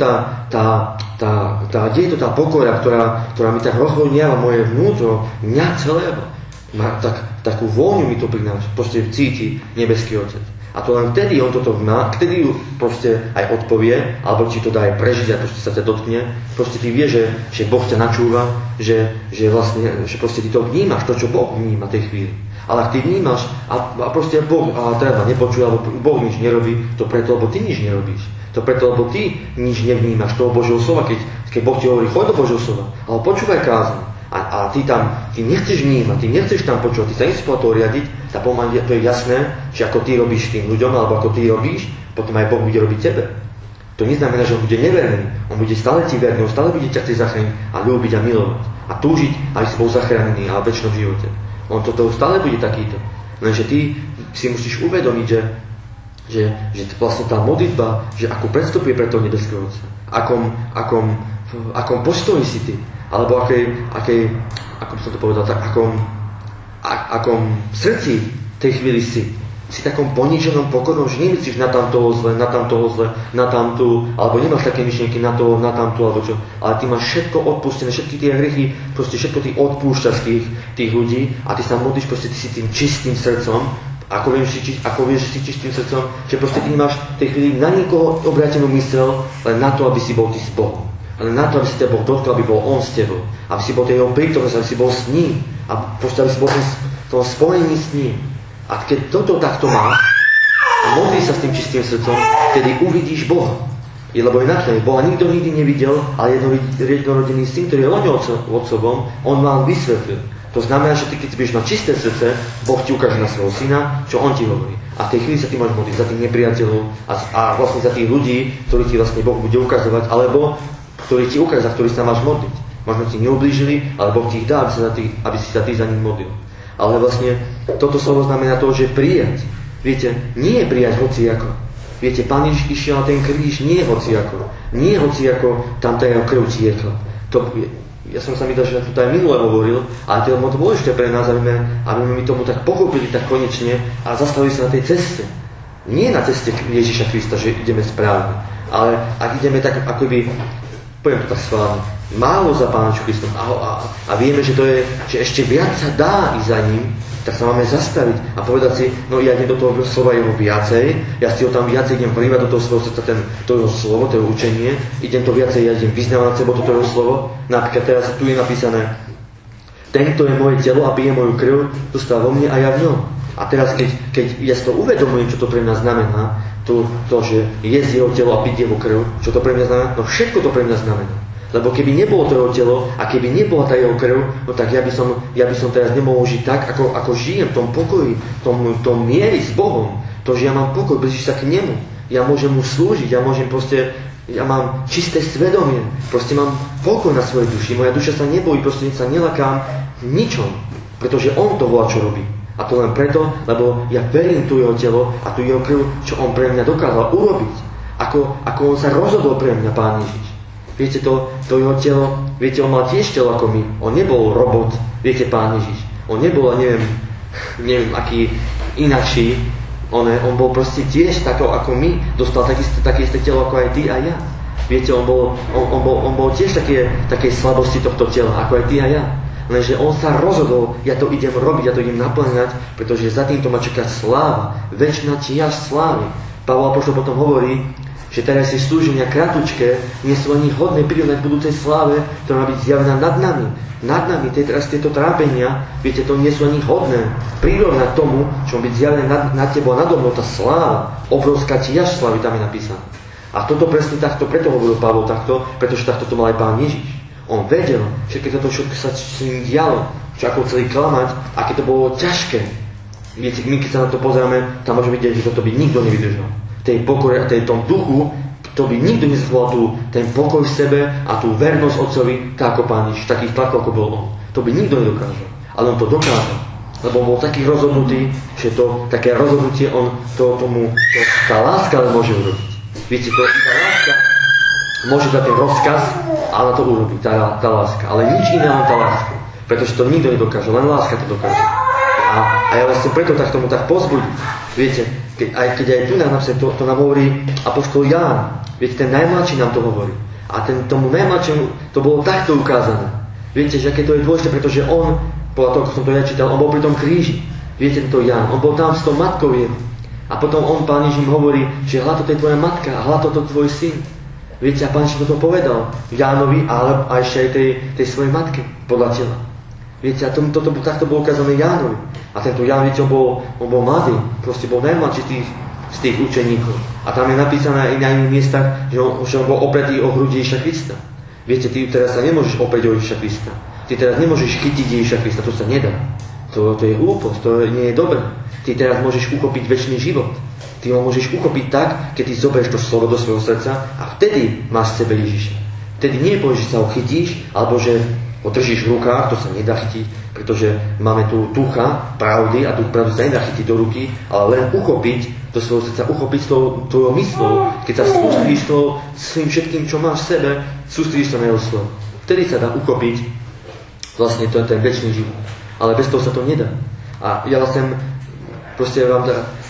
Speaker 1: kde je to tá pokora, ktorá mi tak rozhodniava moje vnútro, mňa celého. Má takú vôňu mi to prináša, proste cíti nebeský Otec. A to len vtedy on toto má, vtedy ju proste aj odpovie, alebo ti to dá aj prežiť a proste sa ťa dotkne. Proste ty vieš, že Boh ťa načúva, že vlastne, že proste ty to vnímaš, to, čo Boh vníma tej chvíli. Ale ak ty vnímaš a proste Boh treba nepočuje, alebo Boh nič nerobí, to preto, lebo ty nič nerobíš. To preto, lebo ty nič nevnímaš toho Božieho slova, keď Boh ti hovorí, choď do Božieho slova, ale počúvaj kázeň. A ty nechceš vnímať, ty nechceš tam počúvať, ty sa nechceš po toho riadiť, to je jasné, že ako ty robíš tým ľuďom, alebo ako ty robíš, potom aj Boh bude robiť tebe. To neznamená, že on bude neverný, on bude stále ti verný, on stále bude ťa chcieť zachrániť a ľúbiť a milovať. A túžiť, aby si bol zachránený a v večnom živote. On toto stále bude takýto. Lenže ty si musíš uvedomiť, že vlastne tá modlitba, že ako predstupuje pre toho nebeského Otca, akom postoji si ty, alebo ako by som to povedal, tak akom srdci tej chvíli si takom poníženom, pokornom, že nemyslíš na tamtoho zle, na tamtu, alebo nemáš také myšlienky na tamtu, alebo čo, ale ty máš všetko odpustené, všetky tie hriechy, proste všetko ty odpúšťaš tých ľudí a ty sa modlíš, proste ty si tým čistým srdcom, ako vieš, že si čistým srdcom, že proste ty máš v tej chvíli na nikoho obrátenú mysel, len na to, aby si bol ty s Bohom. Ale na to, aby si ťa Boh dotkol, aby bol On s tebou. Aby si bol tej jeho prítomnosť, aby si bol s ním. A proste, aby si bol v tom spojení s ním. A keď toto takto máš, a modlíš sa s tým čistým srdcom, vtedy uvidíš Boha. Lebo inak Boha nikto nikdy nevidel, ale jednorodený syn, ktorý je len otcom, on vám vysvetlil. To znamená, že ty, keď budeš mať čisté srdce, Boh ti ukáže na svojho syna, čo on ti hovorí. A v tej chvíli sa ty máš modliť za tých nepriateľov a vlastne za tých ľudí, ktorých ti vlastne Boh bude ukazovať, alebo ktorý ti ukáže, za ktorý sa máš modliť. Možno ti neublížili, ale Boh ti ich dá, aby si sa ty za nich modlil. Ale vlastne toto slovo znamená to, že prijať. Viete, nie je prijať hociako. Viete, Pán Ježiš išiel na ten kríž nie hociako. Nie hociako tam tá jeho krv tiekla. Ja som sa mi dal, že to aj minule hovoril, ale to je moc dôležité pre nás, aby my tomu tak pochopili tak konečne a zastavili sa na tej ceste. Nie na ceste Ježiša Krista, že ideme správne, ale ak ideme tak akoby, poviem to tak schválne, málo za Pánom Kristom a vieme, že to je, že ešte viac sa dá ísť za ním, tak sa máme zastaviť a povedať si, no ja idem do toho slova jeho viacej, ja si ho tam viacej idem vnímať do toho svojho srdca, to jeho slovo, to jeho učenie, idem to viacej, ja idem vyznávať na sebo toto jeho slovo. Napríklad teraz tu je napísané, ten, kto je moje telo a pije moju krv, zostáva vo mne a ja v ňom. A teraz, keď ja si to uvedomujem, čo to pre mňa znamená, to že jesť jeho telo a piť jeho krv, čo to pre mňa znamená, no všetko to pre mňa znamená. Lebo keby nebolo to jeho telo a keby nebola tá jeho krv, no tak ja by som teraz nemohol žiť tak, ako žijem, v tom pokoji, v tom miery s Bohom. To, že ja mám pokoj, blížiš sa k nemu. Ja môžem mu slúžiť, ja mám čisté svedomie, proste mám pokoj na svojej duši. Moja duša sa nebojí, proste sa nelakám ničom, pretože on to volá, čo robí. A to len preto, lebo ja verím tu jeho telo a tu jeho krv, čo on pre mňa dokázal urobiť. Ako on sa rozhodol pre mňa, Pán Ježiš. Viete, to jeho telo, viete, on mal tiež telo ako my. On nebol robot, viete, Pán Ježiš. On nebol, neviem, aký inakší. On bol proste tiež tako ako my. Dostal také isté telo ako aj ty a ja. Viete, on bol tiež také slabosti tohto tela, ako aj ty a ja. Lenže on sa rozhodol, ja to idem robiť, ja to idem naplňať, pretože za týmto ma čaká sláva, večná čiasť slávy. Pavol apoštol potom hovorí, že teraz je slúženia kratučké, nie sú ani hodné prirovnať budúcej sláve, ktorá má byť zjavená nad nami. Nad nami, teraz tieto trápenia, viete, to nie sú ani hodné prirovnať tomu, čo má byť zjavené nad tebou a nado mnou, tá sláva, obrovská čiasť slávy, tam je napísané. A toto presne takto, preto hovoril Pavol takto, pretože takto to mal aj Pán Ježiš. On vedel, že keď toto všetko sa s ním dialo, čo ako chceli klamať, a keď to bolo ťažké. Viete, my keď sa na to pozeráme, tam môžeme vidieť, že toto by nikto nevydržal. Tej pokore, tom duchu, to by nikto nezachoval ten pokoj v sebe a tú vernosť Otcovi, tak ako Pán Ježiš, takých tlakov, ako bol on. To by nikto nedokázal. Ale on to dokázal. Lebo on bol taký rozhodnutý, že to také rozhodnutie tá láska len môže urobiť. Viete, tá láska môže dať ten rozkaz, ale to urobí, tá láska. Ale nič iné, len tá láska. Pretože to nikto nedokáže, len láska to dokáže. A ja vlastne preto tak tomu tak pozbudiť. Viete, keď aj tu nám to nám hovorí apoštol Ján. Viete, ten najmladší nám to hovorí. A tomu najmladšiemu to bolo takto ukázané. Viete, že aké to je dôležité, pretože on Podľa toho, ako som to ja čítal, on bol pri tom kríži. Viete, to Ján, on bol tam s tou matkou jeho. A potom Pán Ježiš im hovorí, že hľa toto je tvoja matka a hľa toto tvoj syn. Viete, a Pán Ježiš toto povedal Jánovi, ale aj ešte aj tej svojej matke podľa tela. Viete, a takto bolo ukázané Jánovi. A tento Ján, viete, on bol mladý, proste bol najmladší z tých učeníkov. A tam je napísané aj na iných miestach, že on bol opretý o hrudi Ježiša Krista. Viete, ty teraz sa nemôžeš oprieť o Ježiša Krista. Ty teraz nemôžeš chytiť Ježiša Krista, to sa nedá. To je hlúposť, to nie je dobré. Ty teraz môžeš uchopiť večný život. Ty ho môžeš uchopiť tak, keď ty zoberieš to slovo do svojho srdca a vtedy máš v sebe Ježiša. Vtedy nie je, že sa ho chytíš, alebo že ho držíš v rukách, to sa nedá chytiť, pretože máme tu ducha pravdy a duch pravdy sa nedá chytiť do ruky, ale len uchopiť do svojho srdca, uchopiť s tvojou myslou. Keď sa sústredíš svým všetkým, čo máš v sebe, sústredíš sa na jeho slovo. Vtedy sa dá uchopiť vlastne ten večný život. Ale bez toho sa to nedá. A ja vlastne proste vám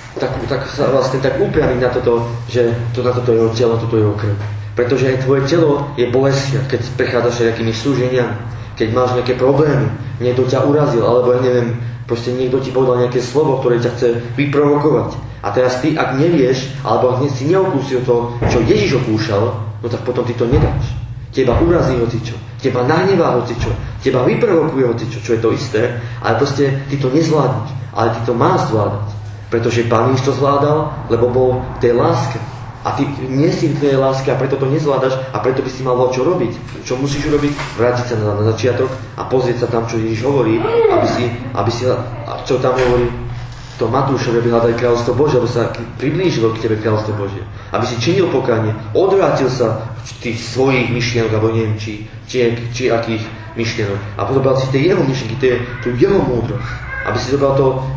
Speaker 1: tak upriamiť na toto, že na toto jeho telo, toto jeho krv. Pretože aj tvoje telo je bolestia, keď prechádzaš nejakými súženiami, keď máš nejaké problémy, niekto ťa urazil, alebo ja neviem, proste niekto ti povedal nejaké slovo, ktoré ťa chce vyprovokovať. A teraz ty, ak nevieš, alebo ak si neokúsil to, čo Ježiš okúšal, no tak potom ty to nedáš. Teba urazí hocičo, teba nahnevá hocičo, teba vyprovokuje hocičo, čo je to isté, ale proste ty to nezvládneš, ale ty to máš zvládať. Pretože Pán Ježiš to zvládal, lebo bol v tej láske. A ty nie si v tej láske a preto to nezvládaš a preto by si mal čo robiť. Čo musíš robiť? Vrátiť sa na začiatok a pozrieť sa tam, čo Ježiš hovorí, aby si čo tam hovorí to Matúšovi, aby hľadali kráľovstvo Božie, aby sa priblížilo k tebe kráľovstvo Božie. Aby si činil pokánie, odvrátil sa tých svojich myšlienok, alebo neviem, či akých myšlienok. A podobal si tie jeho myšlienky, tú jeho múdrosť. Aby si zobral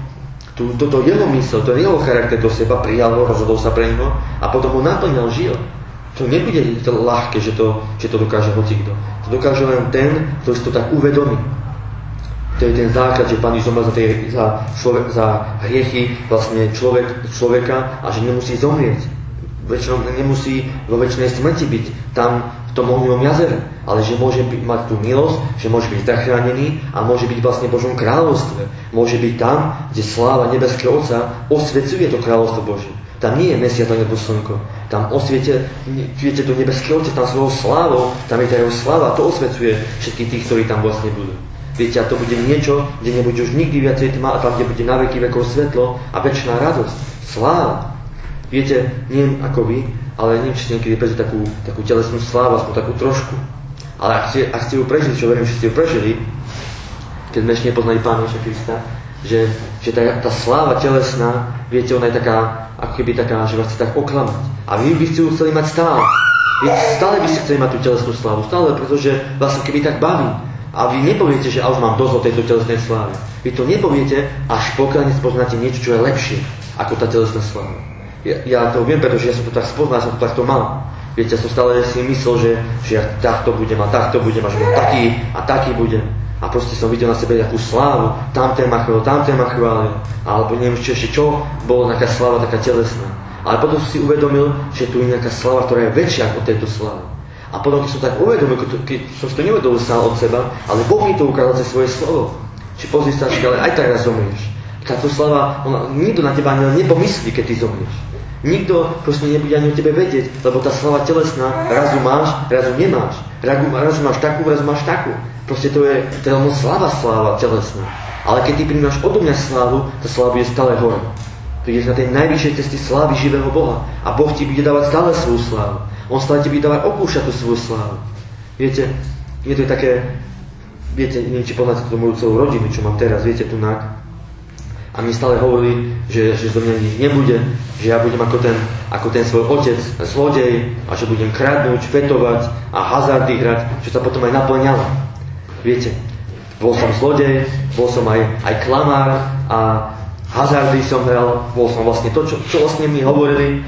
Speaker 1: toto jeho mysel, to jeho charakter do seba, prijal ho, rozhodol sa pre neho a potom ho naplňal, žil. To nebude to ľahké, že to dokáže hocikto. To dokáže len ten, ktorý si to tak uvedomí. To je ten základ, že Pán Ježiš zomrel za hriechy vlastne človeka a že nemusí zomrieť. Nemusí vo večnej smrti byť tam v tom ohňovom jazere, ale že môže mať tú milosť, že môže byť zachránený a môže byť vlastne v Božom kráľovstve. Môže byť tam, kde sláva nebeského Otca osvecuje to kráľovstvo Božie. Tam nie je mesiac alebo slnko. Tam osviete to nebeské Otec, tam svojou slávou, tam je tá jeho sláva a to osvecuje všetkých tých, ktorí tam vlastne budú. Viete, a to bude niečo, kde nebude už nikdy viacej tma a tam, kde bude na veky vekov svetlo a večná radosť. Sláva. Viete, neviem ako vy, ale neviem, či ste niekedy prežili takú telesnú slávu, aspoň takú trošku. Ale ak ste ju prežili, čo verím, že ste ju prežili, keď sme ešte nepoznali Pána Ježiša Krista, že tá sláva telesná, viete, ona je taká, ako keby taká, že vás chce tak oklamať. A vy by ste ju chceli mať stále. Viete, stále by ste chceli mať tú telesnú slávu, stále, pretože vás keby tak baví. A vy nepoviete, že už mám dosť o tejto telesnej sláve. Vy to nepoviete, až pokiaľ spoznáte niečo, čo je lepšie ako tá telesná sláva. Ja to viem, pretože ja som to tak spoznal, som to takto mal. Viete, ja som stále si myslel, že ja takto budem a takto budem a že taký a taký budem. A proste som videl na sebe nejakú slávu, tamten ma chválil, alebo neviem ešte čo, bolo nejaká sláva taká telesná. Ale potom som si uvedomil, že tu je nejaká sláva, ktorá je väčšia ako tejto slávy. A potom, keď som tak uvedomil, keď som si to neuvedomil sám od seba, ale Boh mi to ukázal cez svoje slovo. Či pozri sa, ale aj tak raz zomrieš. Táto sláva, nikto na teba nepomyslí, keď ty zomrieš. Nikto proste nebude ani o tebe vedieť, lebo tá sláva telesná, razu máš, razu nemáš. Razu máš takú, razu máš takú. Proste to je len sláva telesná. Ale keď ty prijímaš odo mňa slávu, tá sláva je stále hore. Tu ideš na tej najvyššej ceste slávy živého Boha. A Boh ti bude dávať stále svoju slávu. On stále ti bude dávať okúšať tú svoju slávu. Viete, je to také, viete, neviem, či poznáte tú moju celú rodinu, čo mám teraz, viete, tu nak. A mi stále hovorili, že zo mňa nič nebude, že ja budem ako ten svoj otec, zlodej, a že budem kradnúť, fetovať a hazardy hrať, čo sa potom aj naplňalo. Viete, bol som zlodej, bol som aj klamár a hazardy som hral, bol som vlastne to, čo vlastne mi hovorili,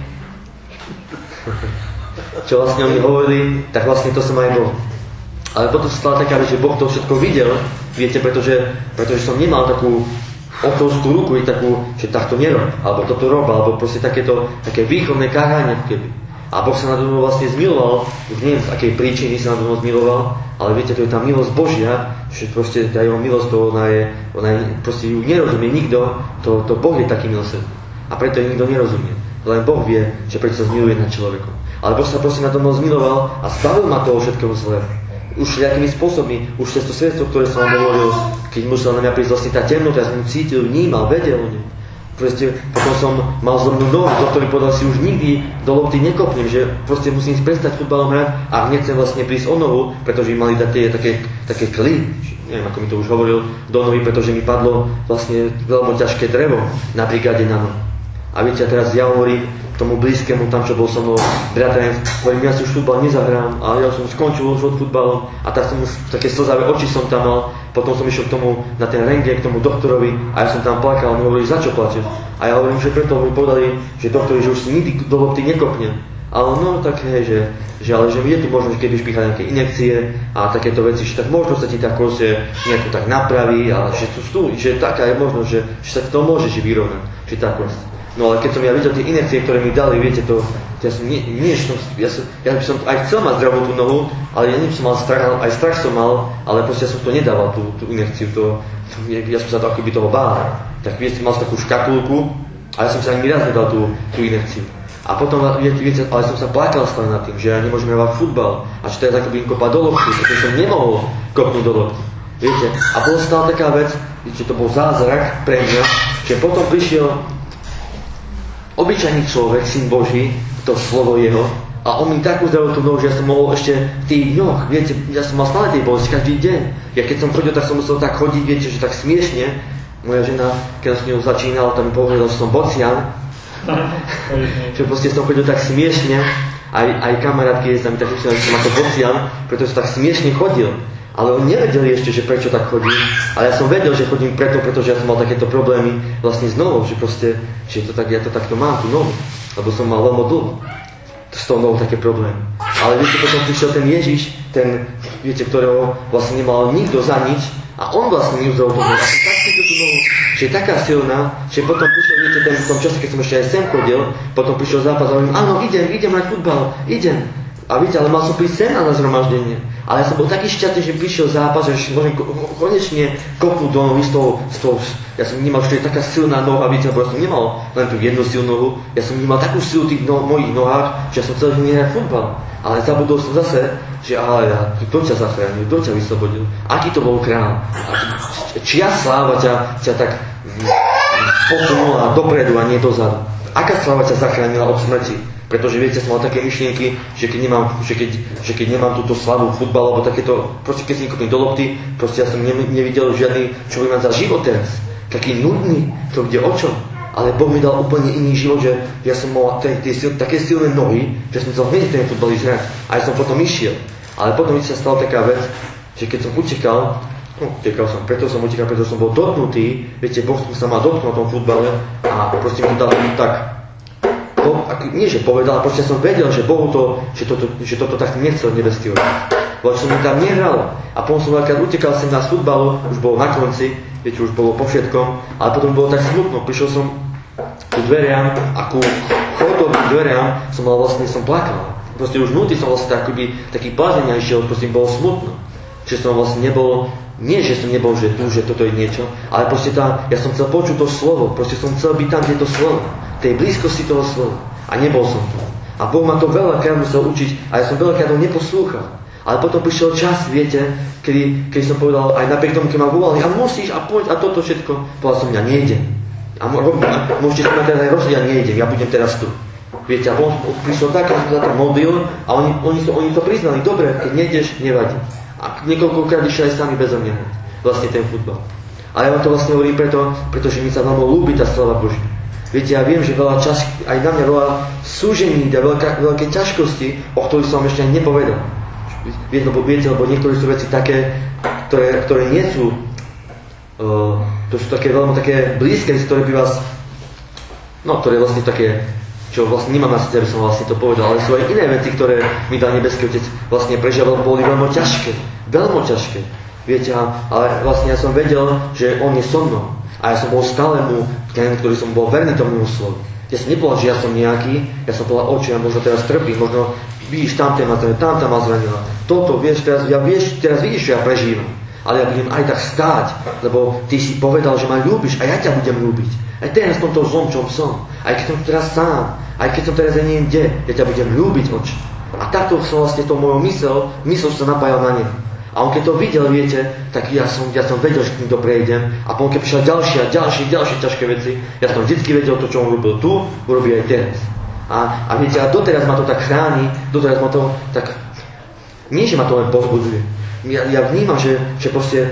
Speaker 1: tak vlastne to som aj bol. Ale potom sa stala taká vec, že Boh to všetko videl, viete, pretože som nemal takú otcovskú ruku, takú, že takto nerob, alebo toto rob, alebo proste také výchovné káhanie keby. A Boh sa nado mnou vlastne zmiloval, už neviem z akej príčiny sa nado mnou zmiloval, ale viete, to je tá milosť Božia, že proste tá jeho milosť, to ona je proste ju nerozumie nikto, to Boh je taký milosrdný. A preto ju nikto nerozumie. Len Boh vie, že prečo sa zmiluje nad človekom. Ale Boh sa proste nado mnou zmiloval a zbavil ma toho všetkého zlého. Už nejakými spôsobmi, už cez to svedectvo, ktoré som vám hovoril, keď musel na mňa prísť vlastne tá temnota, ja som ju cítil, vnímal, vedel o ňom. Proste potom som mal zlomnú nohu, doktor mi povedal, si už nikdy do lopty nekopnem, že proste musím prestať futbalom hrať a nechcem vlastne prísť o nohu, pretože mi mali dať také kly, neviem ako mi to už hovoril, do nohy, pretože mi padlo vlastne veľmi ťažké drevo na brigáde na nohu. A viete, a teraz ja hovorím tomu blízkemu, tam čo bol so mnou bratrem, hovorím, ja si už futbal nezahrám, ale ja som skončil už od futbalom a tak som už také slzavé oči som tam mal. Potom som išiel k tomu, na ten rentgen, k tomu doktorovi a ja som tam plakal a mi hovorili, za čo plačeš? A ja hovorím, že preto mi povedali, že doktori, že už si nikdy do lopty nekopnem. Ale no tak hej, ale že je tu možno, že keď budeš píchať nejaké injekcie a takéto veci, že tak možno sa ti tá kože nejako tak napraví, ale že že taká je možnosť, že sa ti to môže vyrovnať, že tá kost. No ale keď som ja videl tie injekcie, ktoré mi dali, viete to, ja by som aj chcel mať zdravú tú nohu, ale ja som mal strach, aj strach som mal, ale proste ja som to nedával, tú injekciu, ja som sa to akoby toho bál. Tak viete, mal som takú škatulku a ja som sa ani raz nedal tú injekciu. A potom, viete, ale som sa plakal stále nad tým, že ja nemôžem hrať futbal a že teraz akoby kopať do lopty, pretože som nemohol kopnúť do lopty. Viete, a bola stále taká vec, že to bol zázrak pre mňa, že potom prišiel obyčajný človek, syn Boží, to slovo jeho, a on mi tak uzdravil tú nohu, že ja som mohol ešte v tých dňoch, viete, ja som mal stále tej bolesti každý deň. Ja keď som chodil, tak som musel tak chodiť, viete, že tak smiešne. Moja žena, keď som s ňou začínal, tam mi povedal, že som bocian. Že proste som chodil tak smiešne, aj kamarátky sa mi tak mysleli, že som ako bocian, pretože som tak smiešne chodil. Ale on nevedel ešte, že prečo tak chodím. Ale ja som vedel, že chodím pretože ja som mal takéto problémy vlastne s nohou, že proste, že to tak, ja to takto mám, tú nohu. Lebo som mal veľmi dlho s tou nohou také problémy. Ale viete, potom prišiel ten Ježiš, viete, ktorého vlastne nemal nikto za nič, a on vlastne mi uzdravil tú nohu. Tak cítil tú nohu, že je taká silná, že potom prišiel, viete, v tom čase, keď som ešte aj sem chodil, potom prišiel zápas a hovorím, áno, idem hrať futbal, idem. A viete, ale mal som prísť sem na zhromaždenie. Ale ja som bol taký šťastný, že prišiel zápas, že môžem konečne kopnúť do nohy z toho. Ja som nemal, že je taká silná noha, viete, lebo ja som nemal len tú jednu silnú nohu. Ja som nemal takú silu v tých mojich nohách, že ja som celý deň nehrať futbal. Ale zabudol som zase, že kto ťa zachránil, kto ťa vyslobodil. Aký to bol král. Čia sláva ťa tak posunula dopredu a nie dozadu. Aká sláva ťa zachránila od smrti? Pretože viete, som mal také myšlienky, že keď nemám túto slavu futbal, alebo takéto, proste keď si nekopím do lopty, proste ja som nevidel žiadny, čo by ma za život teraz. Taký nudný, to kde o čom. Ale Boh mi dal úplne iný život, že ja som mal také silné nohy, že som chcel hneď ten futbalist hrať. A ja som potom išiel. Ale potom mi sa stala taká vec, že keď som utekal som, preto som bol dotknutý, viete, Boh sa ma dotknul na tom futbale a proste mi dal tak. Nie, že povedal, ale proste som vedel, že Bohu že toto tak nechcel nebeský oči. Lebo som mi tam nehral. A potom som veľakrát utekal sem na futbalu, už bolo na konci, viete, už bolo po všetkom, ale potom bolo tak smutno. Prišiel som ku dveriam a ku chodovým dveriam som plakal. Proste už vnútri som vlastne taký blázen išiel, proste bolo smutno. Že som vlastne nebol, nie že som nebol, že tu, že toto je niečo, ale proste ja som chcel počuť to slovo, proste som chcel byť tam, kde to slovo. Tej blízkosti toho slova. A nebol som tu. A Boh ma to veľakrát musel učiť a ja som veľakrát ho neposlúchal. Ale potom prišiel čas, viete, kedy som povedal, aj napriek tomu, keď ma volali, a musíš, a poď, a toto všetko, povedal som, ja nejdem. A môžete sa ma teraz aj rozdiť, ja nejdem, ja budem teraz tu. Viete, a on prišiel tak, ja som sa tam modlil a oni to priznali, dobre, keď nejdeš, nevadí. A niekoľkokrát išiel aj sami bezo mňa, vlastne ten futbal. Ale ja vám to vlastne hovorím pretože mi sa veľmi ľúbi tá slava Božia. Viete, ja viem, že aj na mňa veľa súžení a veľké ťažkosti, o ktorých som ešte ani nepovedal. Lebo niektoré sú veci také, ktoré nie sú, to sú také veľmi také blízke, ktoré by vás, ktoré vlastne také, čo vlastne nemám na srdci, aby som vlastne to povedal, ale sú aj iné veci, ktoré mi dal nebeský Otec vlastne prežíval, boli veľmi ťažké. Viete, ale vlastne ja som vedel, že On je so mnou. A ja som bol stále mu, ktorý som bol verný tomu slovu. Ja som nepovedal, že ja som nejaký, ja som povedal, oče, ja možno teraz trpím, možno vidíš tam ma zranila. Toto, vieš, teraz vidíš, čo ja prežívam. Ale ja budem aj tak stáť, lebo ty si povedal, že ma ľúbiš a ja ťa budem ľúbiť. Aj teraz v tomto zlom, čom som. Aj keď som teraz sám, aj keď som teraz aj neviem kde, ja ťa budem ľúbiť, oče. A takto som vlastne tou mojou mysľou sa napájal na neho. A on keď to videl, viete, tak ja som vedel, že týmto prejdem. A potom keď prišla ďalšie ťažké veci, ja som vždy vedel to, čo on robil tu, urobí aj teraz. A viete, a doteraz ma to tak chráni, doteraz ma to tak... Nie, že ma to len povzbudzuje. Ja vnímam, že proste,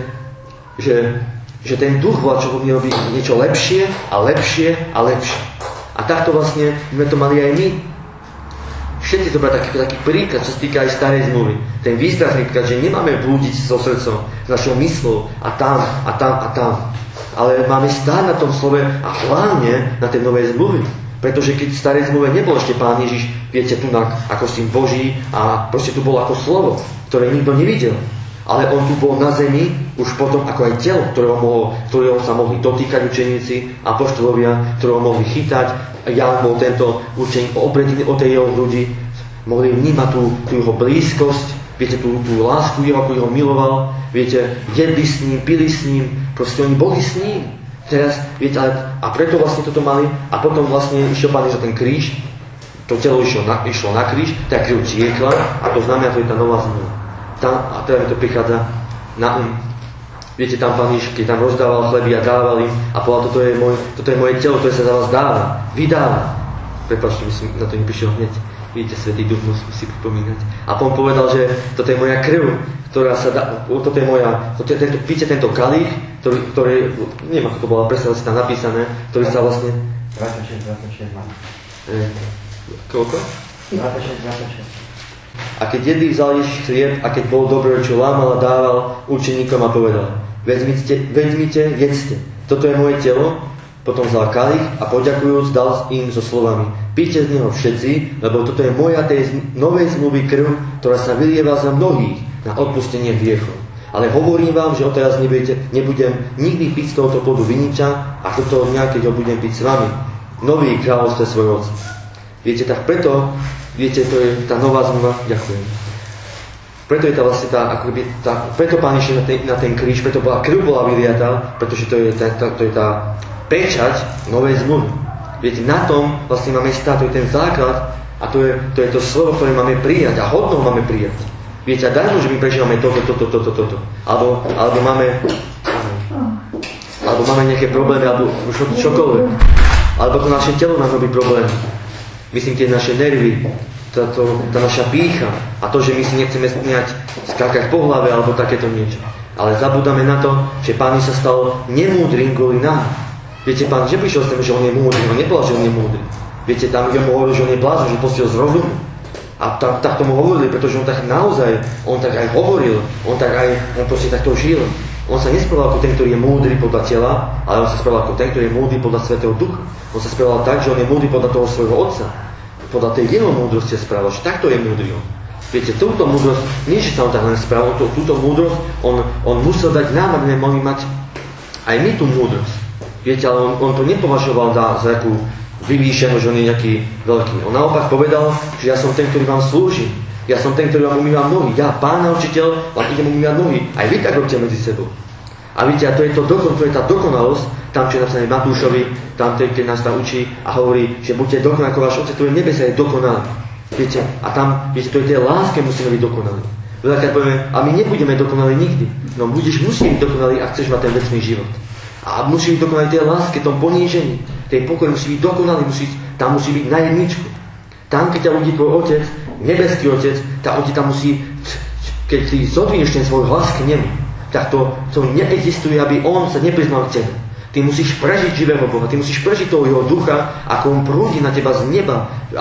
Speaker 1: že ten duch volá, čo vo mne robí niečo lepšie a lepšie a lepšie. A takto vlastne sme to mali aj my. Všetci to brali taký príklad, čo sa týka aj starej zmluvy. Ten výstražný príklad, že nemáme blúdiť so srdcom, s našou myslou a tam a tam a tam. Ale máme stáť na tom slove a hlavne na tej novej zmluvy. Pretože keď v starej zmluve nebol ešte Pán Ježiš, viete, tu ako syn Boží a proste tu bol ako slovo, ktoré nikto nevidel. Ale on tu bol na zemi už potom ako aj telo, ktorého sa mohli dotýkať učeníci, apoštolovia, ktorého mohli chytať. Ján bol tento učeník opretý o tej jeho hrudi. Mohli vnímať tú jeho blízkosť, viete, tú lásku jeho, ako jeho miloval. Viete, jedli s ním, pili s ním, proste oni boli s ním. Teraz, viete, a preto vlastne toto mali. A potom vlastne išiel Pán Ježiš za ten kríž, to telo išlo na kríž, tá krv tiekla a to znamená, to je tá nová zmluva. A teda mi to prichádza na Viete, tam Pán Ježiš, keď tam rozdával chleby a dával im a povedal, toto je moje telo, ktoré sa za vás dáva, vydáva. Prepáčte, myslím, na to neprišiel hneď. Vidíte, Svätý Duch musí pripomínať. A potom povedal, že toto je moja krv, ktorá sa dá, píte tento kalich, ktorý, neviem ako to bolo, presne si tam napísané, ktorý sa vlastne... 26 mám. Koľko? 26. A keď jedli, vzal Ježiš chlieb a keď bol dobré, čo lámal a dával učeníkom a povedal, vezmite, jedzte, toto je moje telo. Potom vzal kalich a poďakujúc dal im so slovami, píte z neho všetci, lebo toto je moja tej novej zmluvy krv, ktorá sa vylieva za mnohých na odpustenie hriechov. Ale hovorím vám, že odteraz nebudem nikdy piť z tohoto plodu viniča a do toho dňa, keď ho budem piť s vami, nový kráľovstve svojho Otca. Viete, tak preto, viete, to je tá nová zmluva, ďakujem. Preto je tá vlastne preto Pán išiel na ten kríž, preto krv bola vyliatá, pretože to je tá pečať novej zmluvy. Viete, na tom vlastne máme stáť, to je ten základ a to je to slovo, ktoré máme prijať a hodno máme prijať. Viete, a dajme, že my prežívame toto. Alebo máme nejaké problémy, alebo čokoľvek. Alebo to naše telo nám robí problémy. Myslím, tie naše nervy, tá naša pýcha a to, že my si nechceme skákať po hlave alebo takéto niečo. Ale zabúdame na to, že Pán sa stal nemúdrym kvôli nám. Viete, Pán neprišiel s tým, že on je múdry, on nepovedal, že on je múdry. Viete, tam mu hovoril, že on je blázon, že postiel z rozumu. A tak tomu hovorili, pretože on tak naozaj, on tak aj hovoril, on proste takto žil. On sa nesprával ako ten, ktorý je múdry podľa tela, ale on sa správal ako ten, ktorý je múdry podľa Svätého Ducha. On sa správal tak, že on je múdry podľa toho svojho Otca. Podľa tej jeho múdrosti sa správal, že takto je múdry on. Viete, túto múdrosť, nie že sa on tak len správal, túto múdrosť, on musel dať nám, aby sme mohli mať aj my tú múdrosť. Viete, ale on to nepovažoval za takú vyvýšenú, že on je nejaký veľký. On naopak povedal, že ja som ten, ktorý vám slúži. Ja som ten, ktorý vám umýva nohy. Ja, Pán a učiteľ, vám idem umývať nohy. Aj vy tak robíte medzi sebou. A viete, a to je tá dokonalosť, tam, čo je napísané Matúšovi, tam, keď nás tam učí a hovorí, že buďte dokonalí, ako váš Otec, ktorý v nebesiach je dokonalý. Viete, a tam, viete, to je tej láske musíme byť dokonalí. Veľakrát povieme, a my nebudeme dokonalí nikdy. No musíš byť dokonalý, ak chceš mať ten večný život. A musí byť dokonalý tej láske, tom ponížení, tej pokoji, musí byť dokonalý, tam musí byť na jedničku. Tam, keď ťa ľudí tvoj Otec, nebeský Otec, tá Otec tam musí, keď ty zodvinieš ten svoj hlas k nemu, tak to neexistuje, aby on sa nepriznal k tebe. Ty musíš prežiť živého Boha, ty musíš prežiť toho jeho ducha, ako on prúdi na teba z neba. A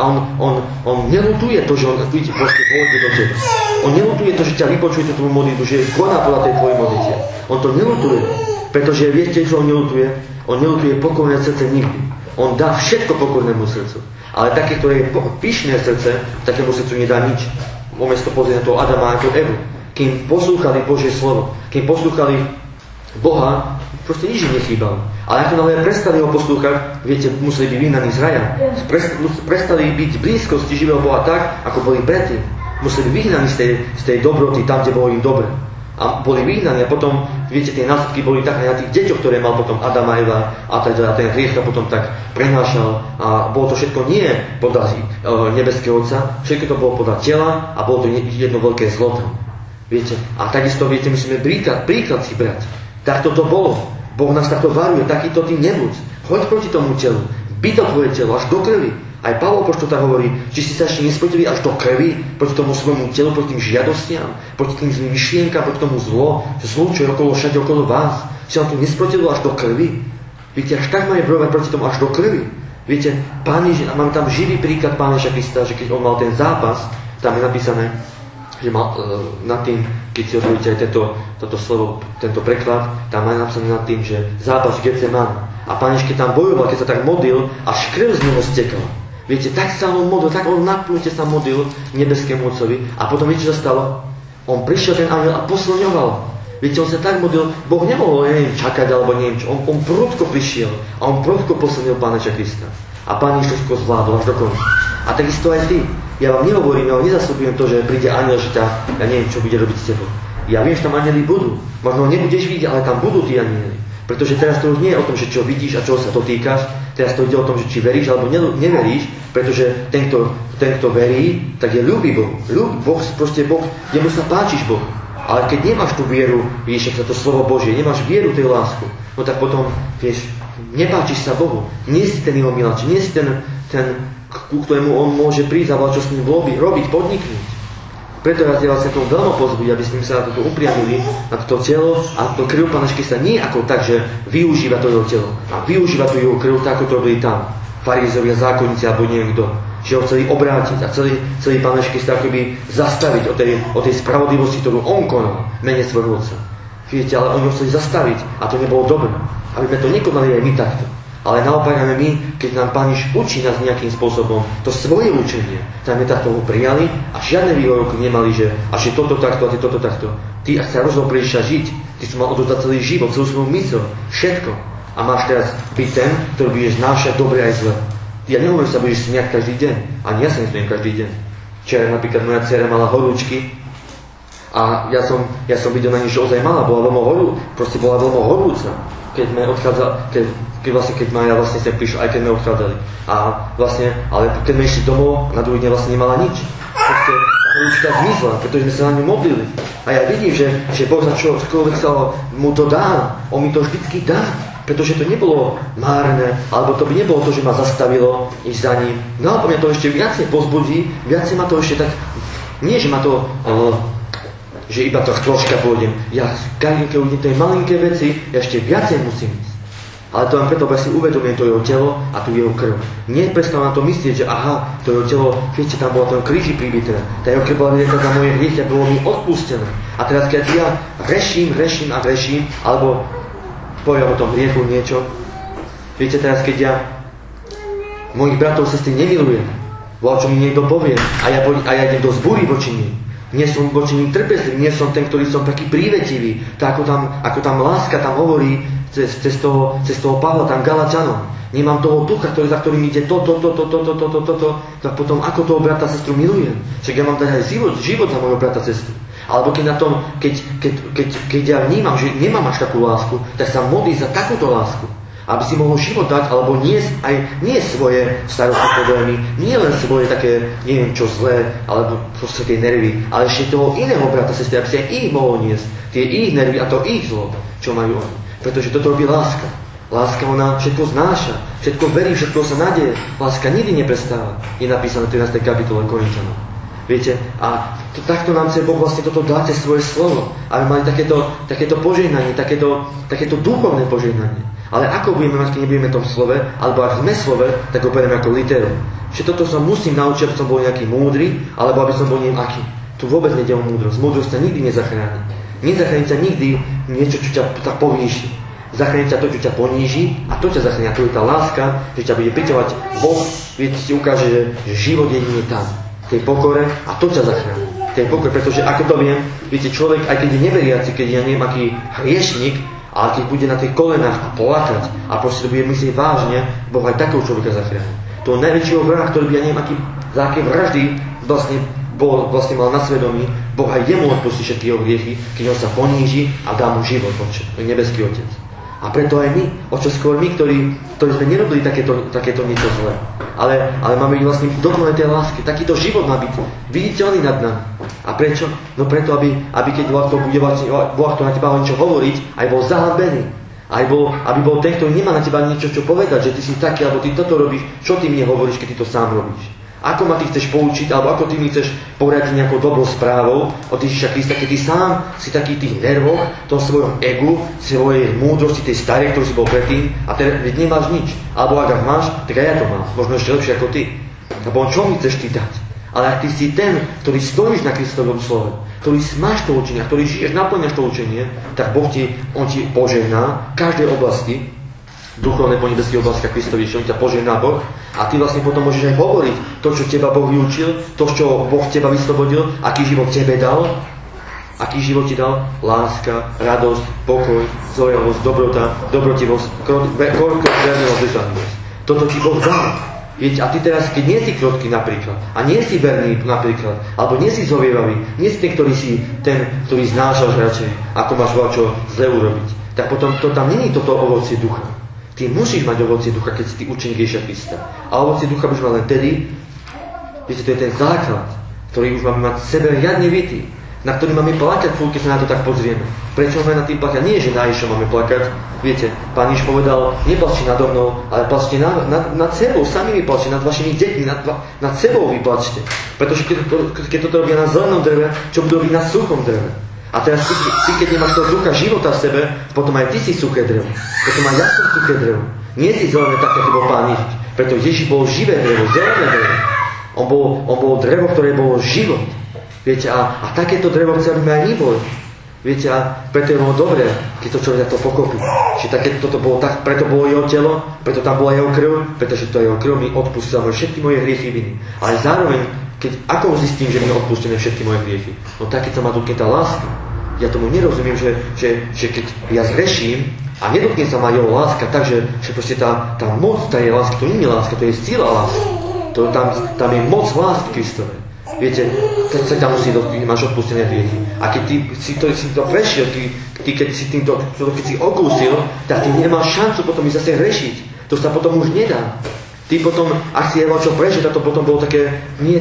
Speaker 1: on nelutuje to, že on proste pôjde do teba. On nelutuje to, že ťa vypočuje tú tvoju modlitbu, že koná podľa tej tvojej modlitbe. On to nelutuje, pretože viete, čo on nelutuje? On nelutuje pokorné srdce nikdy. On dá všetko pokornému srdcu. Ale také, ktoré je pyšné srdce, takému srdcu nedá nič. Môžeme si to pozrieť na toho Adama a tú Evu. Kým poslúchali Božie slovo, kým poslúchali Boha proste nič im nechýbalo. Ale ako náhle prestali ho poslúchať, viete, museli byť vyhnaní z raja. Prestali byť v blízkosti živého Boha tak, ako boli predtým. Museli byť vyhnaní z tej dobroty tam, kde bolo im dobre. A boli vyhnaní a potom, viete, tie následky boli také na tých deťoch, ktoré mal potom Adam a Eva a ten hriech potom tak prenášal a bolo to všetko nie podľa nebeského Otca, všetko to bolo podľa tela a bolo to jedno veľké zlo tam. Viete, a takisto, viete, musíme príklad si brať. Takto to bolo. Boh nás takto varuje, takýto ty nebuď. Choď proti tomu telu, byť to tvoje telo až do krvi. Aj Pavol Apoštol tak hovorí, či si sa ešte nesprotili až do krvi, proti tomu svojmu telu, proti tým žiadostiam, proti tým zlým myšlienkam, proti tomu zlu, čo je všade okolo vás. Si vám to nesprotilo až do krvi. Viete, až tak máme bojovať proti tomu až do krvi. Viete, Pán Ježiš, a máme tam živý príklad Pána Ježiša Krista, že keď on mal ten zápas, tam je napísané, že mal nad tým, keď si otvoríte aj toto slovo, tento preklad, tam je napísané nad tým, že zápas Getsemán. A Pán Ježiš, keď tam bojoval, keď sa tak modlil, až krv z neho stekala. Viete, tak sa on modlil, tak on naplňte sa modlil nebeskému Otcovi. A potom viete, čo sa stalo? On prišiel ten anjel a posilňoval. Viete, on sa tak modlil, Boh nemohol, čakať alebo neviem čo. On prudko prišiel a on prudko posilnil Pána Ježiša Krista. A Pán Ježiš to zvládol až do konca. A takisto aj ty. Ja vám nehovorím, ja vám nezasľubujem to, že príde anjel, že ja neviem, čo bude robiť s tebou. Ja viem, že tam anjeli budú. Možno nebudeš vidieť, ale tam budú tí anjeli. Pretože teraz to už nie je o tom, že čo vidíš a čo sa dotýkaš. Teraz to ide o tom, že či veríš alebo neveríš, pretože ten, kto verí, tak je ľúbi Bohu. Boh, jemu sa páčiš Bohu. Ale keď nemáš tú vieru, vieš, to slovo Božie, nemáš vieru tej lásku, no tak potom, vieš, nepáčiš sa Bohu. Nie si ten jeho miláč, nie si ten, ku ktorému on môže prísť a čo s ním robiť, podniknúť. Preto ja vás tomu veľmi pozbudiť, aby sme sa na toto upriamili, na toto telo a to krv Pána Krista nie ako tak, že využíva to jeho telo a využíva tú jeho krv tak, ako to robili tam. Farizovia, zákonníci alebo neviem kto. Že ho chceli obrátiť a celý Pán Krista akoby zastaviť o tej spravodlivosti, ktorú on konal v mene svojho Otca. Viete, ale oni ho chceli zastaviť a to nebolo dobré. Aby sme to nekonali aj my takto. Ale naopak aj my, keď nám Pán Ježiš učí nás nejakým spôsobom, to svoje učenie, tak my takto ho prijali a žiadne výhovorky nemali, že až je toto takto a ty toto takto. Ty, ak sa rozhodol pre Ježiša žiť, ty si mal odozdať celý život, celú svoju myseľ, všetko. A máš teraz byť ten, ktorý budeš znášať dobre aj zle. Ja nehovorím, že sa budeš smiať každý deň. Ani ja sa nesmiem každý deň. Včera napríklad moja dcera mala horúčky a ja som videl na nej, že ozaj mala, bola veľmi horúca. Keď Maja vlastne sem prišla, aj keď sme odchádzali. A vlastne, ale keď sme išli domov, na druhý deň vlastne nemala nič. Proste horúčka zmizla, pretože sme sa na ňu modlili. A ja vidím, že Boh za čokoľvek sa mu to dá, on mi to vždycky dá. Pretože to nebolo márne, alebo to by nebolo to, že ma zastavilo ísť za ním. No a mňa to ešte viacej pozbudí, viacej ma to ešte tak, nie že ma to, že iba to troška pôjdem. Ja, keď uvidím tej malinké veci, ja ešte viacej musím ísť. Ale to len preto, aby si uvedomím to jeho telo a tu jeho krv. Nie prestávam na to myslieť, že aha, to jeho telo, viete, tam bolo ten kríži pribité. Tá jeho krv bola vylieta za moje hriechy a bolo mi odpustené. A teraz, keď ja hreším, alebo poviem o tom hriechu niečo. Viete, teraz keď ja mojich bratov sestry nemilujem, o čo mi niekto povie, a ja idem do zbúry voči nim. Nie som voči nim trpezlivý, nie som ten, ktorý som taký prívetivý. Tak ako tam láska tam hovorí cez toho Pavla, tam Galaťanom. Nemám toho ducha, za ktorým ide to, tak potom ako toho brata sestru milujem. Však ja mám dať aj život za môjho brata sestru. Alebo keď na tom, keď ja vnímam, že nemám až takú lásku, tak sa modlí za takúto lásku. Aby si mohol život dať, alebo nie svoje starosti, problémy, nie len svoje také, neviem čo zlé, alebo proste tie nervy, ale ešte toho iného brata, sestry, aby si aj ich mohol niesť. Tie ich nervy a to ich zlo, čo majú oni. Pretože toto robí láska. Láska, ona všetko znáša, všetko verí, všetko sa nádeje. Láska nikdy neprestáva. Je napísané v 13. kapitole Korinťanom. Viete, a takto nám chce Boh vlastne toto dá cez svoje slovo. Aby mali takéto požehnanie, takéto duchovné požehnanie. Ale ako budeme mať, keď nebudeme v tom slove, alebo ak sme slove, tak ho bereme ako literu. Že toto sa musím naučiť, aby som bol nejaký múdry, alebo aby som bol neviem aký. Tu vôbec nejde o múdrosť. Múdrosť sa nikdy nezachráni. Nezachráni ťa nikdy niečo, čo ťa tak povýši. Zachráni ťa to, čo ťa poníži, a to ťa zachráni. A to je tá láska, že ťa bude priťahovať Boh, viete, ti ukáže, že život je nie tam. V tej pokore, a to ťa zachráni. V tej pokore, pretože ako to viem, viete, človek, aj keď je neveriaci, keď je neviem aký hriešnik, Ale keď bude na tých kolenách a plakať a proste to bude myslieť vážne, Boh aj takého človeka zachráni. To najväčšieho vraha, ktorý by, ja neviem, za aké vraždy vlastne mal na svedomí, Boh aj jemu odpustí všetky jeho hriechy, keď on sa poníži a dá mu život, nebeský Otec. A preto aj my, o čo skôr my, ktorí sme nerobili takéto niečo zlé, ale máme byť vlastne dokonalé tej lásky. Takýto život má byť viditeľný nad nami. A prečo? No preto, aby keď Boh to na teba niečo hovoriť, aj bol zahambený. Aby bol ten, ktorý nemá na teba niečo čo povedať, že ty si taký, alebo ty toto robíš, čo ty mne hovoríš, keď ty to sám robíš. Ako ma ty chceš poučiť, alebo ako ty mi chceš poradiť nejakou dobrou správou od Ježiša Krista, keď ty sám si taký tých nervoch, tom svojom egu, svojej múdrosti, tej starej, ktorú si bol predtým, a teraz nemáš nič. Alebo ak máš, tak aj ja to mám. Možno ešte lepšie ako ty. Lebo čo mi chceš ty dať? Ale ak ty si ten, ktorý stojíš na Kristovom slove, ktorý máš to učenie, ktorý žiješ, naplňaš to učenie, tak Boh on ti požehná v každej oblasti, duchovnej po nebeskej oblasti Kristovi, on ťa požehná Boh a ty vlastne potom môžeš aj hovoriť to, čo teba Boh vyučil, to, čo Boh teba vyslobodil, aký život tebe dal, aký život ti dal, láska, radosť, pokoj, zojavosť, dobrota, dobrotivosť, vernosť, zdržanlivosť. Toto ti Boh dal. A ty teraz, keď nie si krotký napríklad, a nie si verný napríklad, alebo nie si zovievavý, nie si ten, ktorý znášaš radšej, ako máš čo zle urobiť, tak potom to tam nie je toto ovocie ducha. Ty musíš mať ovocie ducha, keď si ty učeník Ježiša Krista. A ovocie ducha budeš mať len tedy, viete, to je ten základ, ktorý už máme mať v sebe riadne vitý, na ktorý máme plakať, keď sa na to tak pozrieme. Prečo máme na tým plakať? Nie, že na Ježiša máme plakať. Viete, Pán Ježiš povedal, neplačte nado mnou, ale plačte nad sebou, sami vyplačte, nad vašimi deťmi, nad sebou vyplačte. Pretože keď toto robia na zelenom dreve, čo budú robiť na suchom dreve? A teraz ty, keď nemáš toho ducha života v sebe, potom aj ty si suché drevo. Potom aj ja som suché drevo. Nie si zelené tak, ako bol Pán Ježiš. Preto Ježiš bol živé drevo, zelené drevo. On bol drevo, ktoré bolo život. Viete, a takéto drevo chce, aby sme aj my boli. Viete, a preto je bolo dobré, keď to človek to pokopí. Toto bolo tak, preto bolo jeho telo, preto tam bola jeho krv, pretože to jeho krv mi odpustila všetky moje hriechy viny. Ale zároveň, ako zistím, že mi je odpustené všetky moje hriechy? No tak, keď sa ma dotkne tá láska. Ja tomu nerozumiem, že keď ja zhreším a nedotkne sa ma jeho láska, takže proste tá moc tej lásky, to nie je láska, to je sila lásky. Tam je moc lásky Kristovej. Viete, keď sa tam musí dotknúť, máš odpustené hriechy. A keď ty si to prešiel, keď si okúsil, tak ty nemáš šancu potom ísť zase hrešiť. To sa potom už nedá. Ty potom, ak si čo prežiť, a to potom bolo také,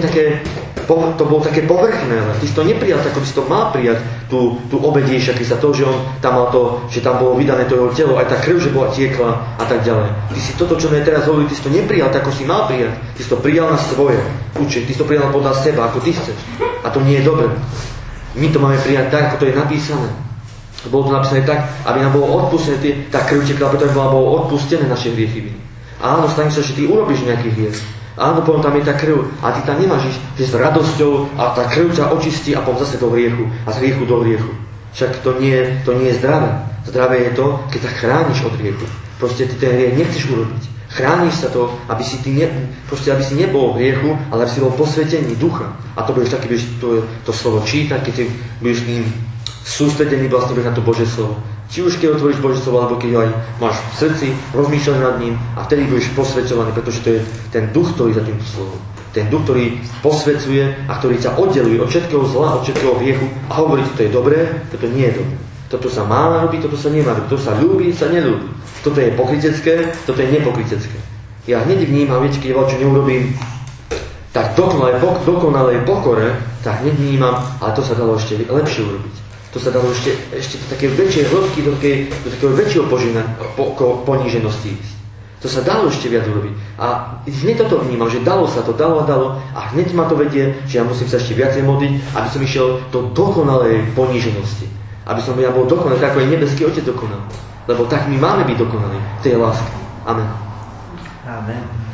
Speaker 1: to bolo také povrchné. Ty si to neprijal, tak by si to mal prijať, tú obeť Ježiša Krista, to, že on tam mal to, že tam bolo vydané to jeho telo, aj tá krv, že bola tiekla a tak ďalej. Ty si toto, čo mi teraz hovorí, ty si to neprijal, tak ako si mal prijať. Ty si to prijal na svoje učiť, ty si to prijal podľa seba, ako ty chceš. A to nie je dobré. My to máme prijať tak, ako to je napísané. Bolo to napísané tak, aby nám bolo odpustené, tá krv tiekla, preto bolo odpustené naše hriechy. Áno, stane sa, že ty urobíš nejaký hriech. Áno, potom tam je tá krv a ty tam nemáš ísť, že s radosťou a tá krv ťa očistí a potom zase do hriechu a z hriechu do hriechu. Však to nie je zdravé. Zdravé je to, keď sa chrániš od hriechu. Proste ty ten hriech nechceš urobiť. Chrániš sa to, aby si nebol v hriechu, ale aby si bol posvetený ducha. A to budeš taký, budeš to slovo čítať, keď budeš tým sústredený vlastne na to Božie slovo. Či už keď otvoríš Božie slovo, alebo keď ho aj máš v srdci, rozmýšľaš nad ním a vtedy budeš posvedčovaný, pretože to je ten duch, ktorý za týmto slovom. Ten duch, ktorý posvedcuje a ktorý ťa oddeluje od všetkého zla, od všetkého hriechu a hovorí, toto je dobré, toto nie je dobré. Toto sa má robiť, toto sa nemá robiť, toto sa ľúbi, sa neľúbi. Toto je pokrytecké, toto je nepokrytecké. Ja hneď vnímam, viete, keď čo neurobím tak dokonalej pokore, tak hneď vnímam, ale to sa dalo ešte lepšie urobiť. To sa dalo ešte do také väčšej hĺbky, do takého väčšieho poníženosti ísť. To sa dalo ešte viac urobiť. A hneď toto vnímal, že dalo sa to, dalo a hneď ma to vedie, že ja musím sa ešte viacej modliť, aby som išiel do dokonalej poníženosti. Aby som ja bol dokonalý, tak ako je nebeský Otec dokonalý. Lebo tak my máme byť dokonalí v tej láske. Amen.
Speaker 2: Amen.